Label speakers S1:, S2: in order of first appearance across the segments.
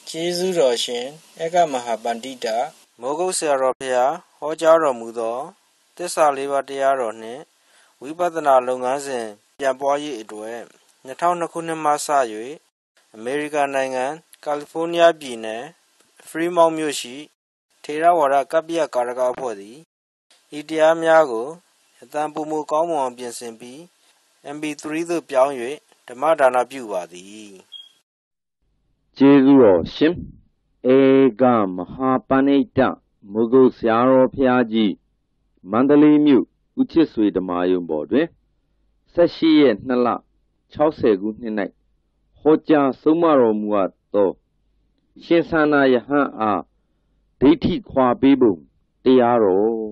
S1: ကျေးဇူးတော်ရှင်ဧကမဟာပန္တိတာမိုးကုတ်ဆရာတော်ဖျားဟောကြားတော်မူသောသစ္စာလေးပါးတရားတော်နှင့်ဝိပဿနာလုပ်ငန်းစဉ်ပြန်ပွားရေးအတွက်2002ခုနှစ်မှစ၍အမေရိကန်နိုင်ငံကယ်လီဖိုးနီးယားပြည်နယ်ဖရီမောင့်မြို့ရှိထေရဝါဒကပ္ပိယကာရကအဖွဲ့သည်ဤတရားများကိုအတန်ပုံမကောင်းမွန်အောင်ပြင်ဆင်ပြီး MP3 သို့ပြောင်း၍ဓမ္မဒါနပြုပါသည်
S2: ကျေးဇူးတော်ရှင်ဧကမဟာပဏိတမိုးကုတ်ဆရာတော်ဘုရားကြီးမန္တလေးမြို့ဦးချစ်ဆွေဓမ္မယုံပေါ်တွင်18ရက်2လ60ခုနှစ်၌ဟောကြားဆုံးမတော်မူအပ်သောရှင်သာနာယဟန်အားဒိဋ္ဌိခွာပေးပုံတရားတော်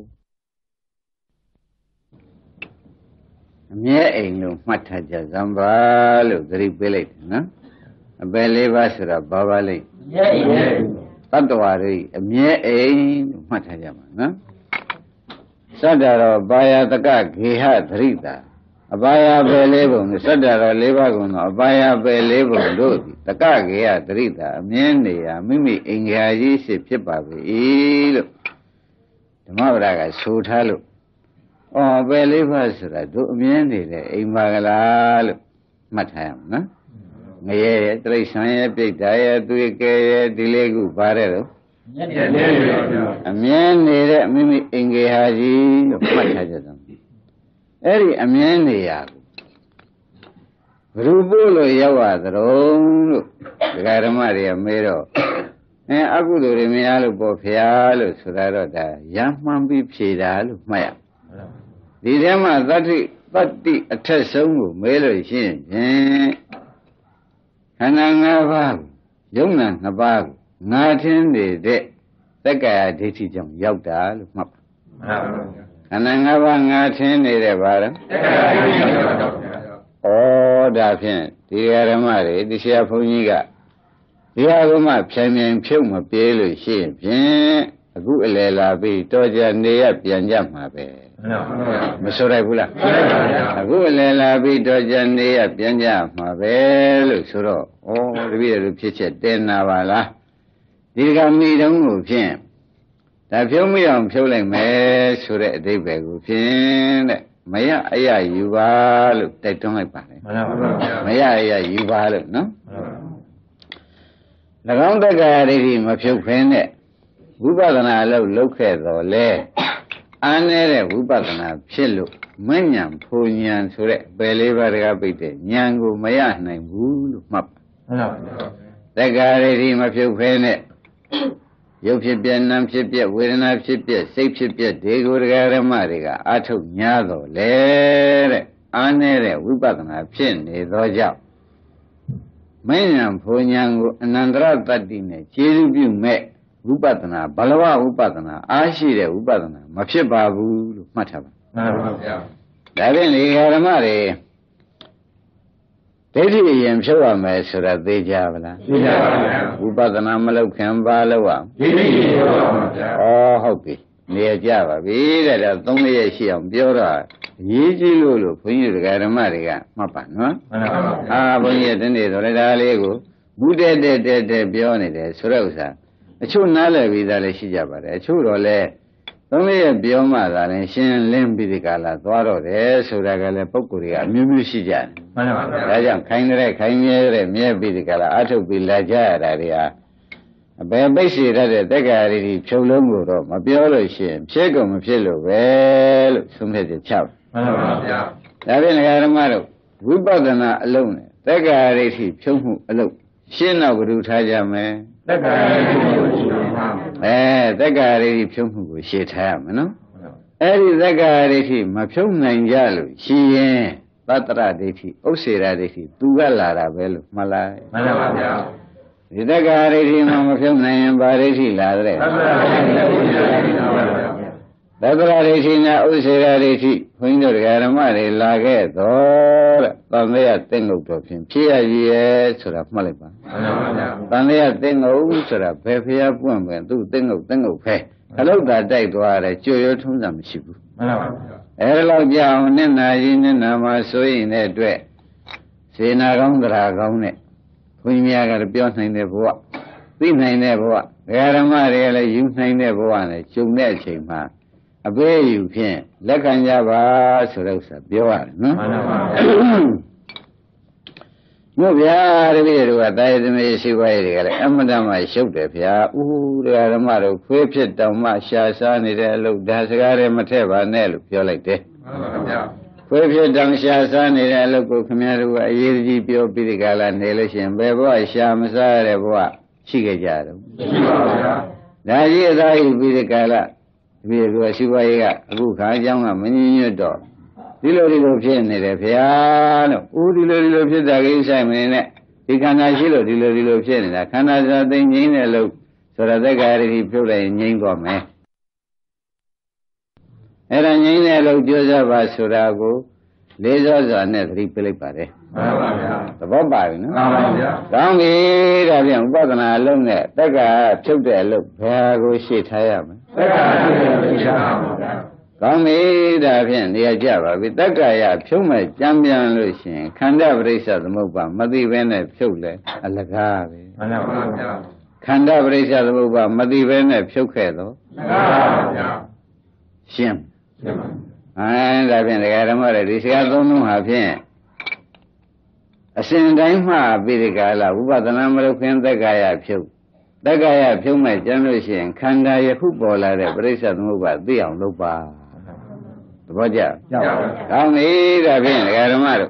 S3: အမြဲအိမ်လို့မှတ်ထားကြစမ်းပါလို့သတိပေးလိုက်တယ်နော်အပယ်လေးပါးဆိုတာဘာပါလိမ့်အမြဲအိမ်တတ္တဝါတွေအမြဲအိမ်လို့မှတ်ထားကြမှာနော်စတ္တရောဘာယတကဂေဟသရိတာအဘာယပယ်လေးပုံစတ္တရော၄ပါးကုန်သောအဘာယပယ်လေးပုံတို့သည်တကဂေဟသရိတာအမြဲနေရာမိမိအင်္ဂါကြီးရှိဖြစ်ပါပြီလို့ဓမ္မပဒကဆိုထားလို့ပယ်လေးပါးဆိုတာတို့အမြဲနေတဲ့အိမ်ပါကလားလို့မှတ်ထားရမှာနော်ငရဲရဲ့တိရစ္ဆာန်ရဲ့ပြိတ္တာရဲ့သူရဲ့ကဲရဲ့ဒီလေးခုပါတယ်တော့အမြဲနေတဲ့မိမိအင်္ဂေဟာကြီးလို့မှတ်ထားကြတယ်အဲ့ဒီအမြဲနေရဘယ်လိုပို့လို့ရောက်ရသတုံးလို့ဒကာဓမ္မတွေကမေးတော့အကုသိုလ်တွေမရလို့ပေါ့ဖျားလို့ဆိုတာတော့ဒါရမှန်ပြီးဖြေတာလို့မှတ်ရဒီထဲမှာသတ္တိအထက်ဆုံးကိုမေးလို့ရှိရင်ခန္ဓာ၅ပါးယုံနာ၅ပါးငါထင်းနေတဲ့သက္ကာယဒိဋ္ဌိကြောင့်ရောက်တာလို့မှတ်ပါခန္ဓာ၅ပါးငါထင်းနေတဲ့ဘာလဲသက္ကာယဒိဋ္ဌိကြောင့်ရောက်တာဒါဖြင့်ဒီဓမ္မတွေဒီဆရာဘုန်းကြီးကဒီဟာကမှဖြိုင်ဖြုတ်မပြေးလို့ရှိရင်ဖြင့်အခုအလယ်လာပြီးတော်ကြနေရပြန်ကြမှာပဲမဆိုရိုက်ဘူးလားအခုအလယ်လာပြီးတော့ကြနေရပြန်ကြမှာပဲလို့ဆိုတော့တပည့်တို့ဖြစ်ချက်တင်နာပါလားဒီကမိတုံးကိုဖြင့်ဒါဖြုံးမရအောင်ဖြုံးလိုက်မယ်ဆိုတဲ့အဓိပ္ပာယ်ကိုဖြင့်တဲ့မရအရယူပါလို့တိုက်တွန်းလိုက်ပါတယ်မရအရယူပါလို့နော်၎င်းတက္ကရာဒိဋ္ဌိမဖြုတ်ဖင်းတဲ့ဝိပဿနာအလုပ်လုပ်ခဲ့တော်လဲအားနေတဲ့ဝိပဿနာဖြစ်လို့မဉ္ဇဉ်ဖူဉ္ဇဉ်ဆိုတဲ့ပယ်လေးပါးတကားပိတ်တဲ့ဉာဏ်ကိုမရနိုင်ဘူးလို့မှတ်ပါသက္ကာရိတိမဖြုတ်ဖဲနဲ့ရုပ်ဖြစ်ပြနာမ်ဖြစ်ပြဝေဒနာဖြစ်ပြစိတ်ဖြစ်ပြဒီကိုတရားဓမ္မတွေကအာထုတ်ညာတော်လေတဲ့အားနေတဲ့ဝိပဿနာဖြစ်နေသောကြောင့်မဉ္ဇဉ်ဖူဉ္ဇဉ်ကိုအနန္တရတတ္တိနဲ့ခြေလူပြုမဲ့ဝိပဿနာဘလဝဝိပဿနာအားရှိတဲ့ဝိပဿနာမဖြစ်ပါဘူးလို့မှတ်ထားပါမှန်ပါဗျာဒါဖြင့်ဒီဓမ္မတွေဒိဋ္ဌိအရင်ဖြုတ်ရမယ်ဆိုတာသိကြပါလားသိကြပါဗျာဝိပဿနာမလုပ်ခင်ပါလို့ရဒိဋ္ဌိဖြုတ်ရပါဗျာဟုတ်ပြီနေရကြပါပြီတဲ့ဒါ3ရက်ရှိအောင်ပြောတော့ရေးကြည့်လို့ဘုန်းကြီးတို့ဓမ္မတွေကမှတ်ပါနော်မှန်ပါဗျာဘုန်းကြီးတနေ့ဆိုလည်းဒါလေးကိုဘုတဲ့ပြောနေတယ်ဆိုတဲ့ဥစ္စာအချို့နားလည်ပြီးသားလည်းရှိကြပါတယ်အချို့တော့လည်းသုံးလေးပြောမှသာလည်းရှင်းလင်းပြီးဒီကလာသွားတော့တယ်ဆိုတာကလည်းပုဂ္ဂိုလ်တွေကအမျိုးမျိုးရှိကြတယ်မှန်ပါဗျာဒါကြောင့်ခိုင်းမြဲတဲ့မြဲပြီးဒီကလာအထုတ်ပြီးလာကြရတာတွေဟာအဘယ်ပိတ်စီရတဲ့တက္ကရာတွေဖြုံလုံးကိုတော့မပြောလို့ရှိရင်ဖြစ်ကုန်မဖြစ်လို့ပဲလို့သုံးဖြတ်ချက်ချပါမှန်ပါဗျာဒါဖြင့်ဓမ္မတို့ဝိပဿနာအလုံးနဲ့တက္ကရာတွေဖြုံမှုအလုံးရှင်းတော့ဘယ်လိုထားကြမလဲသက္ကာရိတိဖြုံမှုသက္ကာရိတိဖြုံမှုကိုရှင်းထားရမယ်နော်အဲ့ဒီသက္ကာရိတိမဖြုံနိုင်ကြလို့ရှိရင်သတ္တရဒိဋ္ဌိဥစ္စေရဒိဋ္ဌိသူကလာတာပဲလို့မှတ်လိုက်မှန်ပါဗျာဒီသက္ကာရိတိမှမဖြုံနိုင်ရင်ဘာဒိဋ္ဌိလာတဲ့သတ္တရဒိဋ္ဌိနဲ့ဥစ္စေရဒိဋ္ဌိဘုန်းကြီးတို့ဓမ္မတွေလာခဲ့တော့တဲ့သံဃာသိငုတ်တော်ဖြင့်ဖြစ်ရရဲ့ဆိုတာမှတ်လိုက်ပါမှန်ပါဗျာသံဃာသိငုတ်ဆိုတာဘယ်ဖျားပွင့်ပဲသူသိငုတ်ဖဲခလုတ်တာတိုက်သွားတယ်ကြွရွထုံးစံမရှိဘူးမှန်ပါဗျာအဲ့လောက်ကြအောင်နဲ့နာကြီးနဲ့နာမှာဆိုရင်တဲ့အတွက်စေနာကောင်းတရားကောင်းနဲ့ဘုန်းကြီးများကပြောနိုင်တဲ့ဘုရားသိနိုင်တဲ့ဘဝဒကာဓမ္မတွေကလည်းယူနိုင်တဲ့ဘဝနဲ့ကျုံတဲ့အချိန်မှာအဘေးယူဖြင့်လက်ခံကြပါဆိုတဲ့ဥစ္စာပြောရတယ်နော်မှန်ပါဗျာတို့ဗျာတပည့်တို့ကတာယသမီးရှိပါရဲ့တွေကလည်းအမှန်တမ်းရှုပ်တယ်ဗျာဥဒကာဓမ္မတို့ခွေးဖြစ်တောင်မှရှာစားနေတဲ့အလုပ်ဒါစကားတွေမထည့်ပါနဲ့လို့ပြောလိုက်တယ်မှန်ပါဗျာခွေးဖြစ်တောင်ရှာစားနေတဲ့အလုပ်ကိုခင်ဗျားတို့ကအရေးကြီးပြောပြီးဒီကလာနေလို့ရှိရင်ဘယ်ဘဝရှာမစားရတဲ့ဘဝရှိခဲ့ကြတော့ရှိပါဗျာဒါကြီးအသာယူပြီးဒီကလာတပည့်တို့ရှိပါရဲ့ကအခုခါအကြောင်းကမငြင်းညွတ်တော့ဒီလိုဖြစ်နေတယ်ဗျာလို့ဒီလိုဖြစ်တာကိစ္စမင်းနဲ့ဒီခန္ဓာရှိလို့ဒီလိုဖြစ်နေတာခန္ဓာစာသိငြိမ်းတဲ့လို့ဆိုတော့သက်္ကာရတိပြုတ်လိုက်ငြိမ်းသွားမယ်အဲ့ဒါငြိမ်းတဲ့လို့ကြိုးစားပါဆိုတာကိုလေးစောစွာနဲ့သတိပေးလိုက်ပါတယ်မှန်ပါဗျာသဘောပါပြီနော်မှန်ပါဗျာကောင်းပြီဒါပြန်ဥပဒနာအလုံးနဲ့သက်္ကာဖြုတ်တဲ့အလုပ်ဘယ်ကိုရှေ့ထားရမလဲသက်္ကာဖြုတ်တဲ့အလုပ်ရှေ့ထားပါဗျာကောင်းပြီဒါဖြင့်နေရာကျပါပြီတက္ကရာဖြုတ်မဲ့ကြမ်းပြန်လို့ရှိရင်ခန္ဓာပရိစ္ဆသမုပ္ပါမသိဘဲနဲ့ဖြုတ်လဲအလကားပဲမှန်ပါဗျာခန္ဓာပရိစ္ဆသမုပ္ပါမသိဘဲနဲ့ဖြုတ်ခဲ့တော့မှန်ပါဗျာရှင်းပါဒါဖြင့်ဒကာဓမ္မတွေဒီစကားသုံးလုံးဟာဖြင့်အစဉ်တိုင်းမှပြီးဒီကလာဝိပဿနာမလုပ်ခင်တက္ကရာဖြုတ်တက္ကရာဖြုတ်မဲ့ကြမ်းလို့ရှိရင်ခန္ဓာယခုပေါ်လာတဲ့ပရိစ္ဆသမုပ္ပါသိအောင်လုပ်ပါသဘောကျကောင်းပြီဒါဖြင့်ဒကာဓမ္မတို့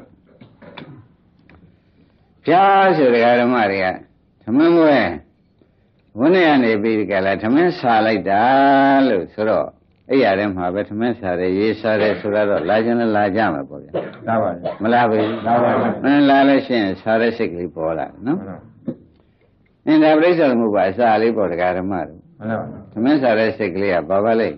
S3: ဖြားဆိုဒကာဓမ္မတွေကသမင်းမွဲဝန်းထဲကနေပြီးကြလားသမင်းစားလိုက်တာလို့ဆိုတော့အဲ့ရတဲ့မှာပဲသမင်းစားတယ်ရေးစားတယ်ဆိုတော့လာခြင်းလည်းလာကြမှာပေါ့ဗျာလာပါဗျာမလာဘူးလာပါဗျာမလာလို့ရှိရင်စားတဲ့စိတ်ကလေးပေါ်လာနော်အင်းဒါပရိစ္ဆေသမုပ္ပါအစာလေးပေါ်ဒကာဓမ္မတို့မှန်ပါပါသမင်းစားတဲ့စိတ်ကလေးကဘာပါလဲဩ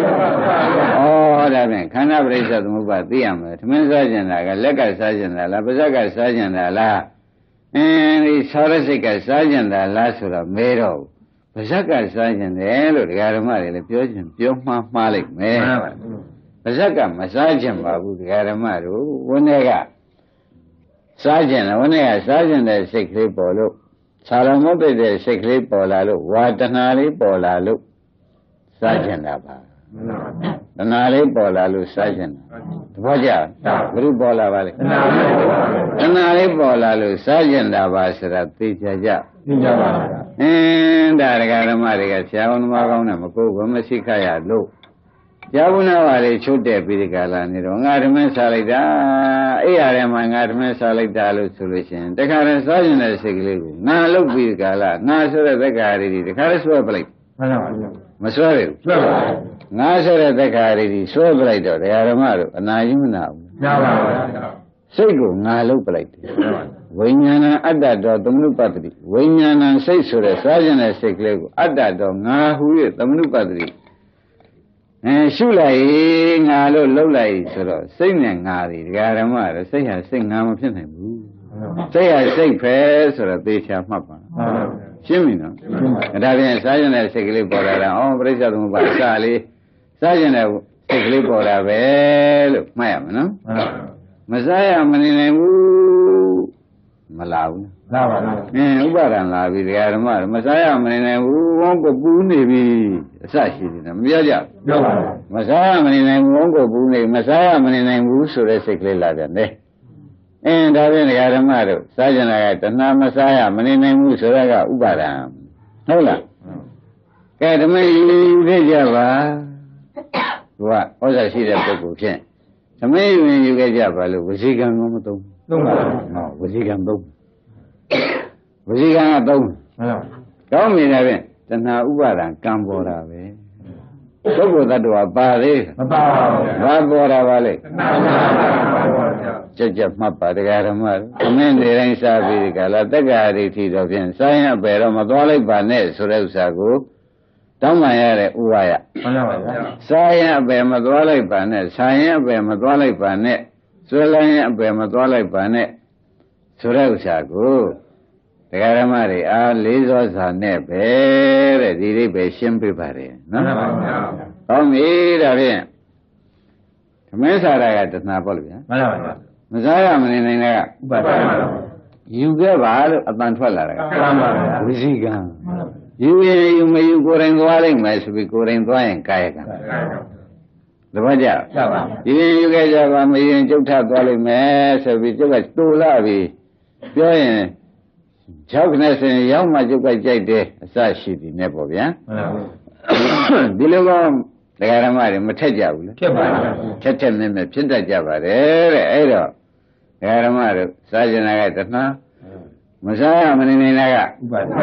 S3: ဒါဖြင့်ခန္ဓာပရိစ္ဆေသမုပ္ပါသိရမယ်သမင်းစားကျင်တာကလက်ကစားကျင်တာလားပါးစပ်ကစားကျင်တာလားဒီစားတဲ့စိတ်ကစားကျင်တာလားဆိုတော့မဲတော့ပါးစပ်ကစားကျင်တယ်လို့ဒကာဓမ္မတွေလည်းပြောမှားလိုက်မယ်မှန်ပါပါပါးစပ်ကမစားကျင်ပါဘူးဒကာဓမ္မတို့ဝန်းထဲကစားကျင်တယ်ဝန်းထဲကစားကျင်တဲ့စိတ်ကလေးပေါ်လို့သာရမုတ်တဲ့စိတ်ကလေးပေါ်လာလို့ဝါတဏှာလေးပေါ်လာလို့စားကျင်တာပါတဏှာလေးပေါ်လာလို့စားကျင်တာသဘောကျဘုရုပေါ်လာပါလေတဏှာလေးပေါ်လာလို့စားကျင်တာပါဆိုတာသိကြကြသိကြပါဗျာဒါဒကာဓမ္မတွေကဆရာဝန်သမားကောင်းနဲ့မကိုယ်ကမရှိခရလို့ကြာဘူးနာပါလေချုပ်တဲ့ပြီးဒီကလာနေတော့ငါဓမင်းစားလိုက်တာအဲ့ရထဲမှာငါဓမင်းစားလိုက်တာလို့ဆိုလို့ရှိရင်တခါတည်းစားကျင်တဲ့စိတ်ကလေးကိုငါလုတ်ပြီးဒီကလာငါဆိုတဲ့သက္ကာရီဒီတခါတည်းဆွဲပလိုက်မှန်ပါပါမဆွဲဘူးဆွဲပါငါဆိုတဲ့သက္ကာရီဒီဆွဲပလိုက်တော့တရားဓမ္မတို့အနာယုမနာဘူးမှန်ပါပါစိတ်ကိုငါလုတ်ပလိုက်တယ်ဝိညာဏအတ္တတော်သမနုပတ္တိဝိညာဏစိတ်ဆိုတဲ့စားကျင်တဲ့စိတ်ကလေးကိုအတ္တတော်ငါဟူ၍သမနုပတ္တိရှုလိုက်ငါလို့လှုပ်လိုက်ဆိုတော့စိတ်နဲ့ငါဒီဒကာဓမ္မရစိတ်ဟာစိတ်ငါမဖြစ်နိုင်ဘူးစိတ်ဟာစိတ်ပဲဆိုတော့သေချာမှတ်ပါရှင်းပြီနော်ဒါဖြင့်စားကျင်တဲ့စိတ်ကလေးပေါ်လာတာဩပရိစ္ဆေသမုပ္ပါစားလေးစားကျင်တဲ့စိတ်ကလေးပေါ်လာပဲလို့မှတ်ရမှာနော်မစားရမနေနိုင်ဘူးမလာဘူးလာပါလားဥပါဒံလာပြီဒကာဓမ္မမစားရမနေနိုင်ဘူးဝန်းကိုပူးနေပြီအစရှိတယ်မပြောကြပြောပါဘူးမစားရမနေနိုင်ဘူးဝန်းကိုပူးနေမစားရမနေနိုင်ဘူးဆိုတဲ့စိတ်ကလေးလာတယ်လေဒါဖြင့်ဒကာဓမ္မတို့စားကြတာကတဏှာမစားရမနေနိုင်ဘူးဆိုတော့ကဥပါဒံဟုတ်လားကဲဓမ္မယူခဲ့ကြပါသူကဩဇာရှိတဲ့ပုဂ္ဂိုလ်ဖြင့်ဓမ္မယူခဲ့ကြပါလို့ဝစီကံကမသုံးသုံးပါဘူးဝစီကံသုံးဝစီကံကသုံးကောင်းပြီလားဖြင့်တဏှာဥပါဒံကံပေါ်တာပဲပုဂ္ဂိုလ်တ attva ပါသေးမပါဘူးဘာပေါ်တာပါလဲတဏှာပါကြက်ကြက်မှတ်ပါတရားဓမ္မသမင်းနေတိုင်းစားပြီးကြလားတက္ကရာဒိဋ္ဌိတော့ဖြင့်စားရင်အပယ်တော့မသွားလိုက်ပါနဲ့ဆိုတဲ့ဥစ္စာကိုတောင်းပန်ရတဲ့ဥပါယမှန်ပါဗျာစားရင်အပယ်မသွားလိုက်ပါနဲ့စားရင်အပယ်မသွားလိုက်ပါနဲ့ဆွဲလိုက်ရင်အပယ်မသွားလိုက်ပါနဲ့ဆိုတဲ့ဥစ္စာကိုတရားဓမ္မတွေအားလေးစောစွာနဲ့ပဲတဲ့ဒီအိဗယ်ရှင်းပြပါတယ်နော်မှန်ပါဗျာဟောပြီဒါဖြင့်သမင်းစားတာကတဏှာပေါ့လေဗျာမှန်ပါဗျာမစားရမနေနိုင်တဲ့ကဥပါဒနာယူခဲ့ပါလို့အတန်ထွက်လာတာကမှန်ပါဗျာဝိဇိကံယူရင်ယူမယူကိုယ်တိုင်သွားလိုက်မယ်ဆိုပြီးကိုယ်တိုင်သွားရင်ကာယကံသဘောကျယူရင်ယူခဲ့ကြပါမရင်ကျုပ်ထသွားလိုက်မယ်ဆိုပြီးကျုပ်ကတူလာပြီပြောရင်6ခနဲ့ဆိုရင်ရောက်မှကျုပ်ကကြိုက်တယ်အစရှိသည်နဲ့ပေါ့ဗျာဒီလိုကဒကာရမတွေမထက်ကြဘူးလေဖြစ်ပါဘူးထက်နဲ့ဖြစ်တတ်ကြပါတယ်တဲ့အဲ့တော့ဒကာရမတို့စာကျင်နာကတဏှာမစားရမနေနေတာကဥပါဒ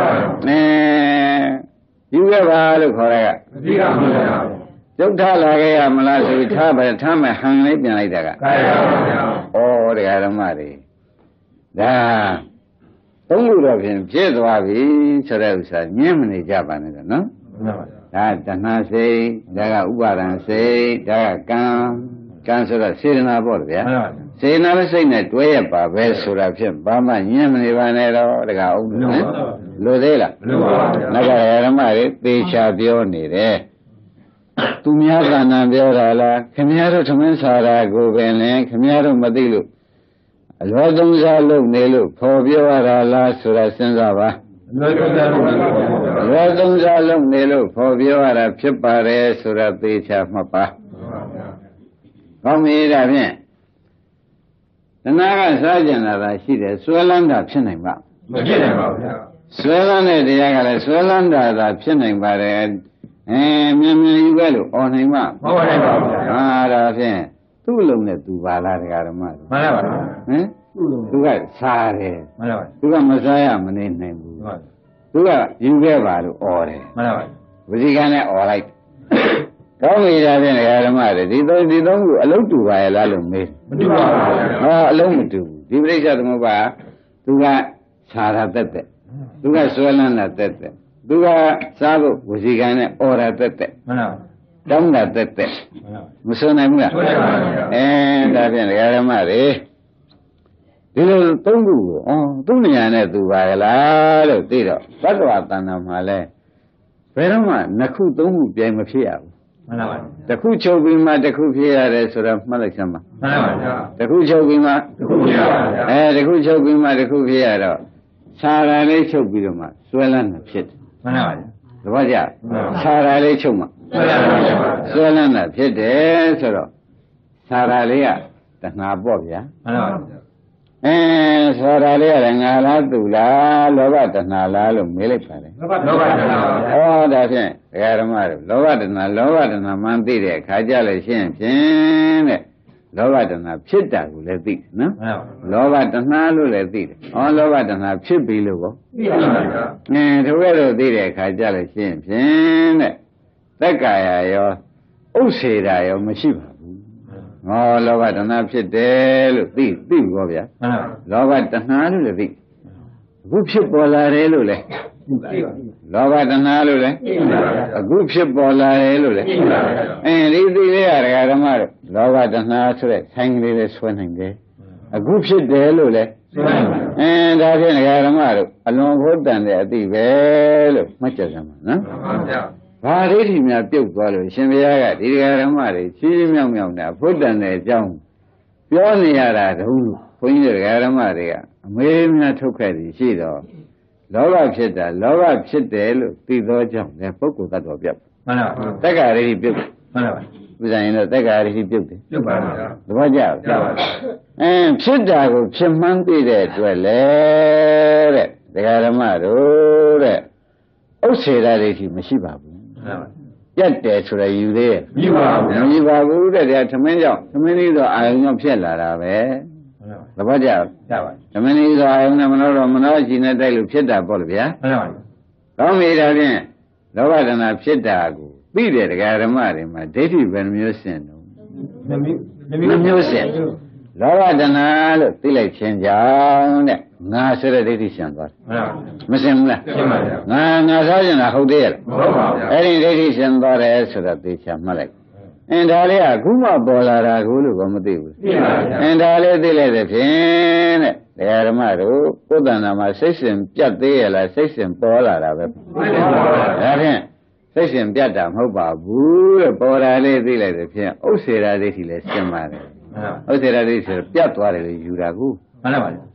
S3: ယူခဲ့ပါလို့ခေါ်ရကအဓိကမဟုတ်ပါဘူးဒုက္ခလာခဲ့ရမလားဆိုပြီးထားမယ်ဟန်လေးပြန်လိုက်တာကကာယပါဗျာဩတရားဓမ္မတွေဒါသုံးခုတော့ဖြင့်ဖြစ်သွားပြီဆိုတဲ့ဥစ္စာညင်းမနေကြပါနဲ့တော့နော်ဒါတဏှာစိတ်ဒါကဥပါဒံစိတ်ဒါကကံဆိုတော့စေတနာပေါ့ဗျာစေတနာနဲ့စိတ်နဲ့တွဲရပါပဲဆိုတာဖြင့်ဘာမှညင်းမနေပါနဲ့တော့တကအောင်လို့သေးလားလို့ပါဗျာငါကဓမ္မတွေသေချာပြောနေတယ်သူများကဏ္ဍပြောတာလားခင်ဗျားတို့သမင်းစာရာကိုပင်လင်ခင်ဗျားတို့မသိလို့အလောသုံးစားလုပ်နေလို့ဖော်ပြောရတာလားဆိုတာစဉ်းစားပါအလောသုံးစားလုပ်နေလို့ဖော်ပြောရတာဖြစ်ပါတယ်ဆိုတာသေချာမှတ်ပါကောင်းပြီဒါဖြင့်တဏှာကစားကြံတာသာရှိတယ်ဆွဲလန်းတာဖြစ်နိုင်ပါမဖြစ်နိုင်ပါဘူးဗျာဆွဲလန်းတဲ့တရားကလည်းဆွဲလန်းတာသာဖြစ်နိုင်ပါတယ်မြန်ယူခဲ့လို့អော်နိုင်မှာမဟုတ်နိုင်ပါဘူးဗျာဟာဒါဖြင့်သူ့လုံးနဲ့သူပါလားတရားဓမ္မမှန်ပါပါဟင်သူကစားတယ်မှန်ပါပါသူကမစားရမနေနိုင်ဘူးသူကယူခဲ့ပါလို့អော်တယ်မှန်ပါပါဝစီကံနဲ့អော်လိုက်ကောင်းပြီဒါဖြင့်တရားဓမ္မတွေဒီသုံးခုအလုံးတူပါရဲ့လားလို့မေးမတူပါဘူးဟောအလုံးမတူဘူးဒီပရိစ္ဆေသမုပ္ပါသူကစားရတတ်တဲ့သူကဆွဲလန်းတာတတ်တဲ့သူကစားဖို့ဝစီကံနဲ့អော်ရတတ်တဲ့မှန်ပါတောင်းတာတက်တက်မစွနိုင်ဘူးလားစွနိုင်ပါဘူးဒါဖြင့်ဓမ္မတွေဒီလိုသုံးခုကိုသူ့နေရာနဲ့သူပါလားလို့သိတော့ဘဂဝါတဏ္ဍာမှာလဲဘယ်တော့မှနှစ်ခုသုံးခုပြိုင်မဖြစ်ရဘူးမှန်ပါပါတစ်ခုချုပ်ပြီးမှတစ်ခုဖြစ်ရတယ်ဆိုတော့မှတ်လိုက်စမ်းပါမှန်ပါပါတစ်ခုချုပ်ပြီးမှတစ်ခုဖြစ်ရပါဗျာတစ်ခုချုပ်ပြီးမှတစ်ခုဖြစ်ရတော့ခြာရာလေးချုပ်ပြီးတော့မှဆွဲလန်းတာဖြစ်တယ်မှန်ပါပါသဘောကျခြာရာလေးချုပ်မှဆွဲလန်းတာဖြစ်တယ်ဆိုတော့ခြာရာလေးကတဏှာပေါ့ဗျာမှန်ပါပါခြာရာလေးကလည်းငါလားသူလားလောဘတဏှာလားလို့မေးလိုက်ပါတယ်လောဘတဏှာပါဗျာဒါဖြင့်ဒကာဓမ္မတို့လောဘတဏှာမှန်သိတဲ့အခါကြလို့ရှင်းဖြင့်တဲ့လောဘတဏှာဖြစ်တာကိုလည်းသိတယ်နော်လောဘတဏှာလို့လည်းသိတယ်လောဘတဏှာဖြစ်ပြီလို့ကောသိပါပါဗျာတို့ကဲတော့သိတဲ့အခါကြလို့ရှင်းဖြင့်တဲ့သက်ကာယရောဥစ္စေတာရောမရှိပါဘူးလောဘတဏှာဖြစ်တယ်လို့သိဘောဗျာလောဘတဏှာလို့လည်းသိအခုဖြစ်ပေါ်လာတယ်လို့လည်းလောဘတဏှာလို့လည်းအခုဖြစ်ပေါ်လာတယ်လို့လည်းဒီသိလေးရဓမ္မတို့လောဘတဏှာဆိုတဲ့ဆိုင်ကလေးလေးဆွဲနိုင်တယ်အခုဖြစ်တယ်လို့လည်းဒါဖြင့်ဓမ္မတို့အလွန်ဖို့တန်တဲ့အသိပဲလို့မှတ်ကြစမ်းပါနော်ဘာဒိဋ္ဌိများပြုတ်သွားလို့ရှင်ဘုရားကဒီဓမ္မတွေချီးမြောက်တာဖို့တန်တဲ့အကြောင်းပြောနေရတာတုံးဘုန်းကြီးတို့ဓမ္မတွေကအမေးများထုတ်ခဲ့ပြီးရှိတော့လောဘဖြစ်တာလောဘဖြစ်တယ်လို့သိသောကြောင့်လည်းပုဂ္ဂိုလ်တ attva ပြတ်မှန်ပါပါတက္ကရာဒိဋ္ဌိပြုတ်မှန်ပါပါဥစ္စာရင်တော့တက္ကရာဒိဋ္ဌိပြုတ်တယ်ပြုတ်ပါပါသဘောကျလားကျပါပါဖြစ်တာကိုဖြစ်မှန်းသိတဲ့အတွက်လေတဲ့ဓမ္မတို့တဲ့ဥစ္စေတာဒိဋ္ဌိမရှိပါဘူးမှန်ပါပြတ်တယ်ဆိုရယူသေးရဲ့မရှိပါဘူးတဲ့ဒါသမင်းကြောင့်သမင်းလေးတော့အာယုံကြောင့်ဖြစ်လာတာပဲသဘောကျပါသမင်းလေးတော့အာယုံနဲ့မနောရှိနေတိုက်လို့ဖြစ်တာပေါ့လေဗျာမှန်ပါကောင်းပြီဒါဖြင့်လောဘတဏှာဖြစ်တာကိုသိတဲ့ဓမ္မတွေမှာဒိဋ္ဌိဘယ်နှမျိုးစဉ်တော့မျိုးစဉ်လောဘတဏှာလို့သိလိုက်ခြင်းကြောင့်တဲ့ငါဆိုတဲ့ဒိဋ္ဌိရှင်သွားတယ်မရှင်ဘူးလားရှင်ပါဗျာငါစားခြင်းလားဟုတ်သေးရဲ့မဟုတ်ပါဗျာအဲ့ဒီဒိဋ္ဌိရှင်သွားတယ်ဆိုတော့သိချမှတ်လိုက်ဒါလေးကအခုမှပေါ်လာတာကိုလို့ကမသိဘူးသိပါဗျာဒါလေးသိလိုက်တဲ့ဖြင့်တဲ့ဓမ္မတို့ကိုယ်တဏ္ဍာမှာစိတ်စဉ်ပြတ်သေးရဲ့လားစိတ်စဉ်ပေါ်လာတာပဲမှန်ပါဗျာဒါဖြင့်စိတ်စဉ်ပြတ်တာမဟုတ်ပါဘူးတဲ့ပေါ်လာလေးသိလိုက်တဲ့ဖြင့်ဥစ္စေရာဒိဋ္ဌိလည်းရှင်းပါတယ်ဥစ္စေရာဒိဋ္ဌိဆိုပြတ်သွားတယ်လို့ယူတာကူမှန်ပါဗျာ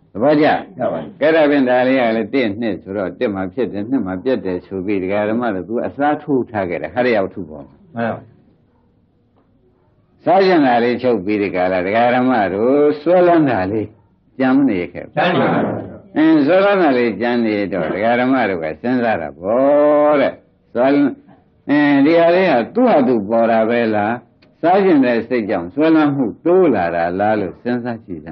S3: ဘာကြကဲဒါဖြင့်ဒါလေးကလည်းတစ်နှစ်ဆိုတော့တစ်မှာဖြစ်တယ်နှစ်မှာပြတ်တယ်ဆိုပြီးဒကာဓမ္မတို့သူအစားထိုးထားခဲ့တယ်ဟရိယဝတ္ထုပေါ်မှာမှန်ပါစားကျင်တာလေးချုပ်ပြီးဒီကလာဒကာဓမ္မတို့ဆွဲလန်းတာလေးကြမ်းနေခဲ့ကြမ်းနေပါဘူးဆွဲလန်းတာလေးကြမ်းနေတော့ဒကာဓမ္မတို့ကစဉ်းစားတာဗောတဲ့ဆွဲဒီဟာလေးကသူ့ဟာသူပေါ်တာပဲလားစားကျင်တဲ့စိတ်ကြောင့်ဆွဲလန်းမှုတိုးလာတာလားလို့စဉ်းစားကြည့်တာ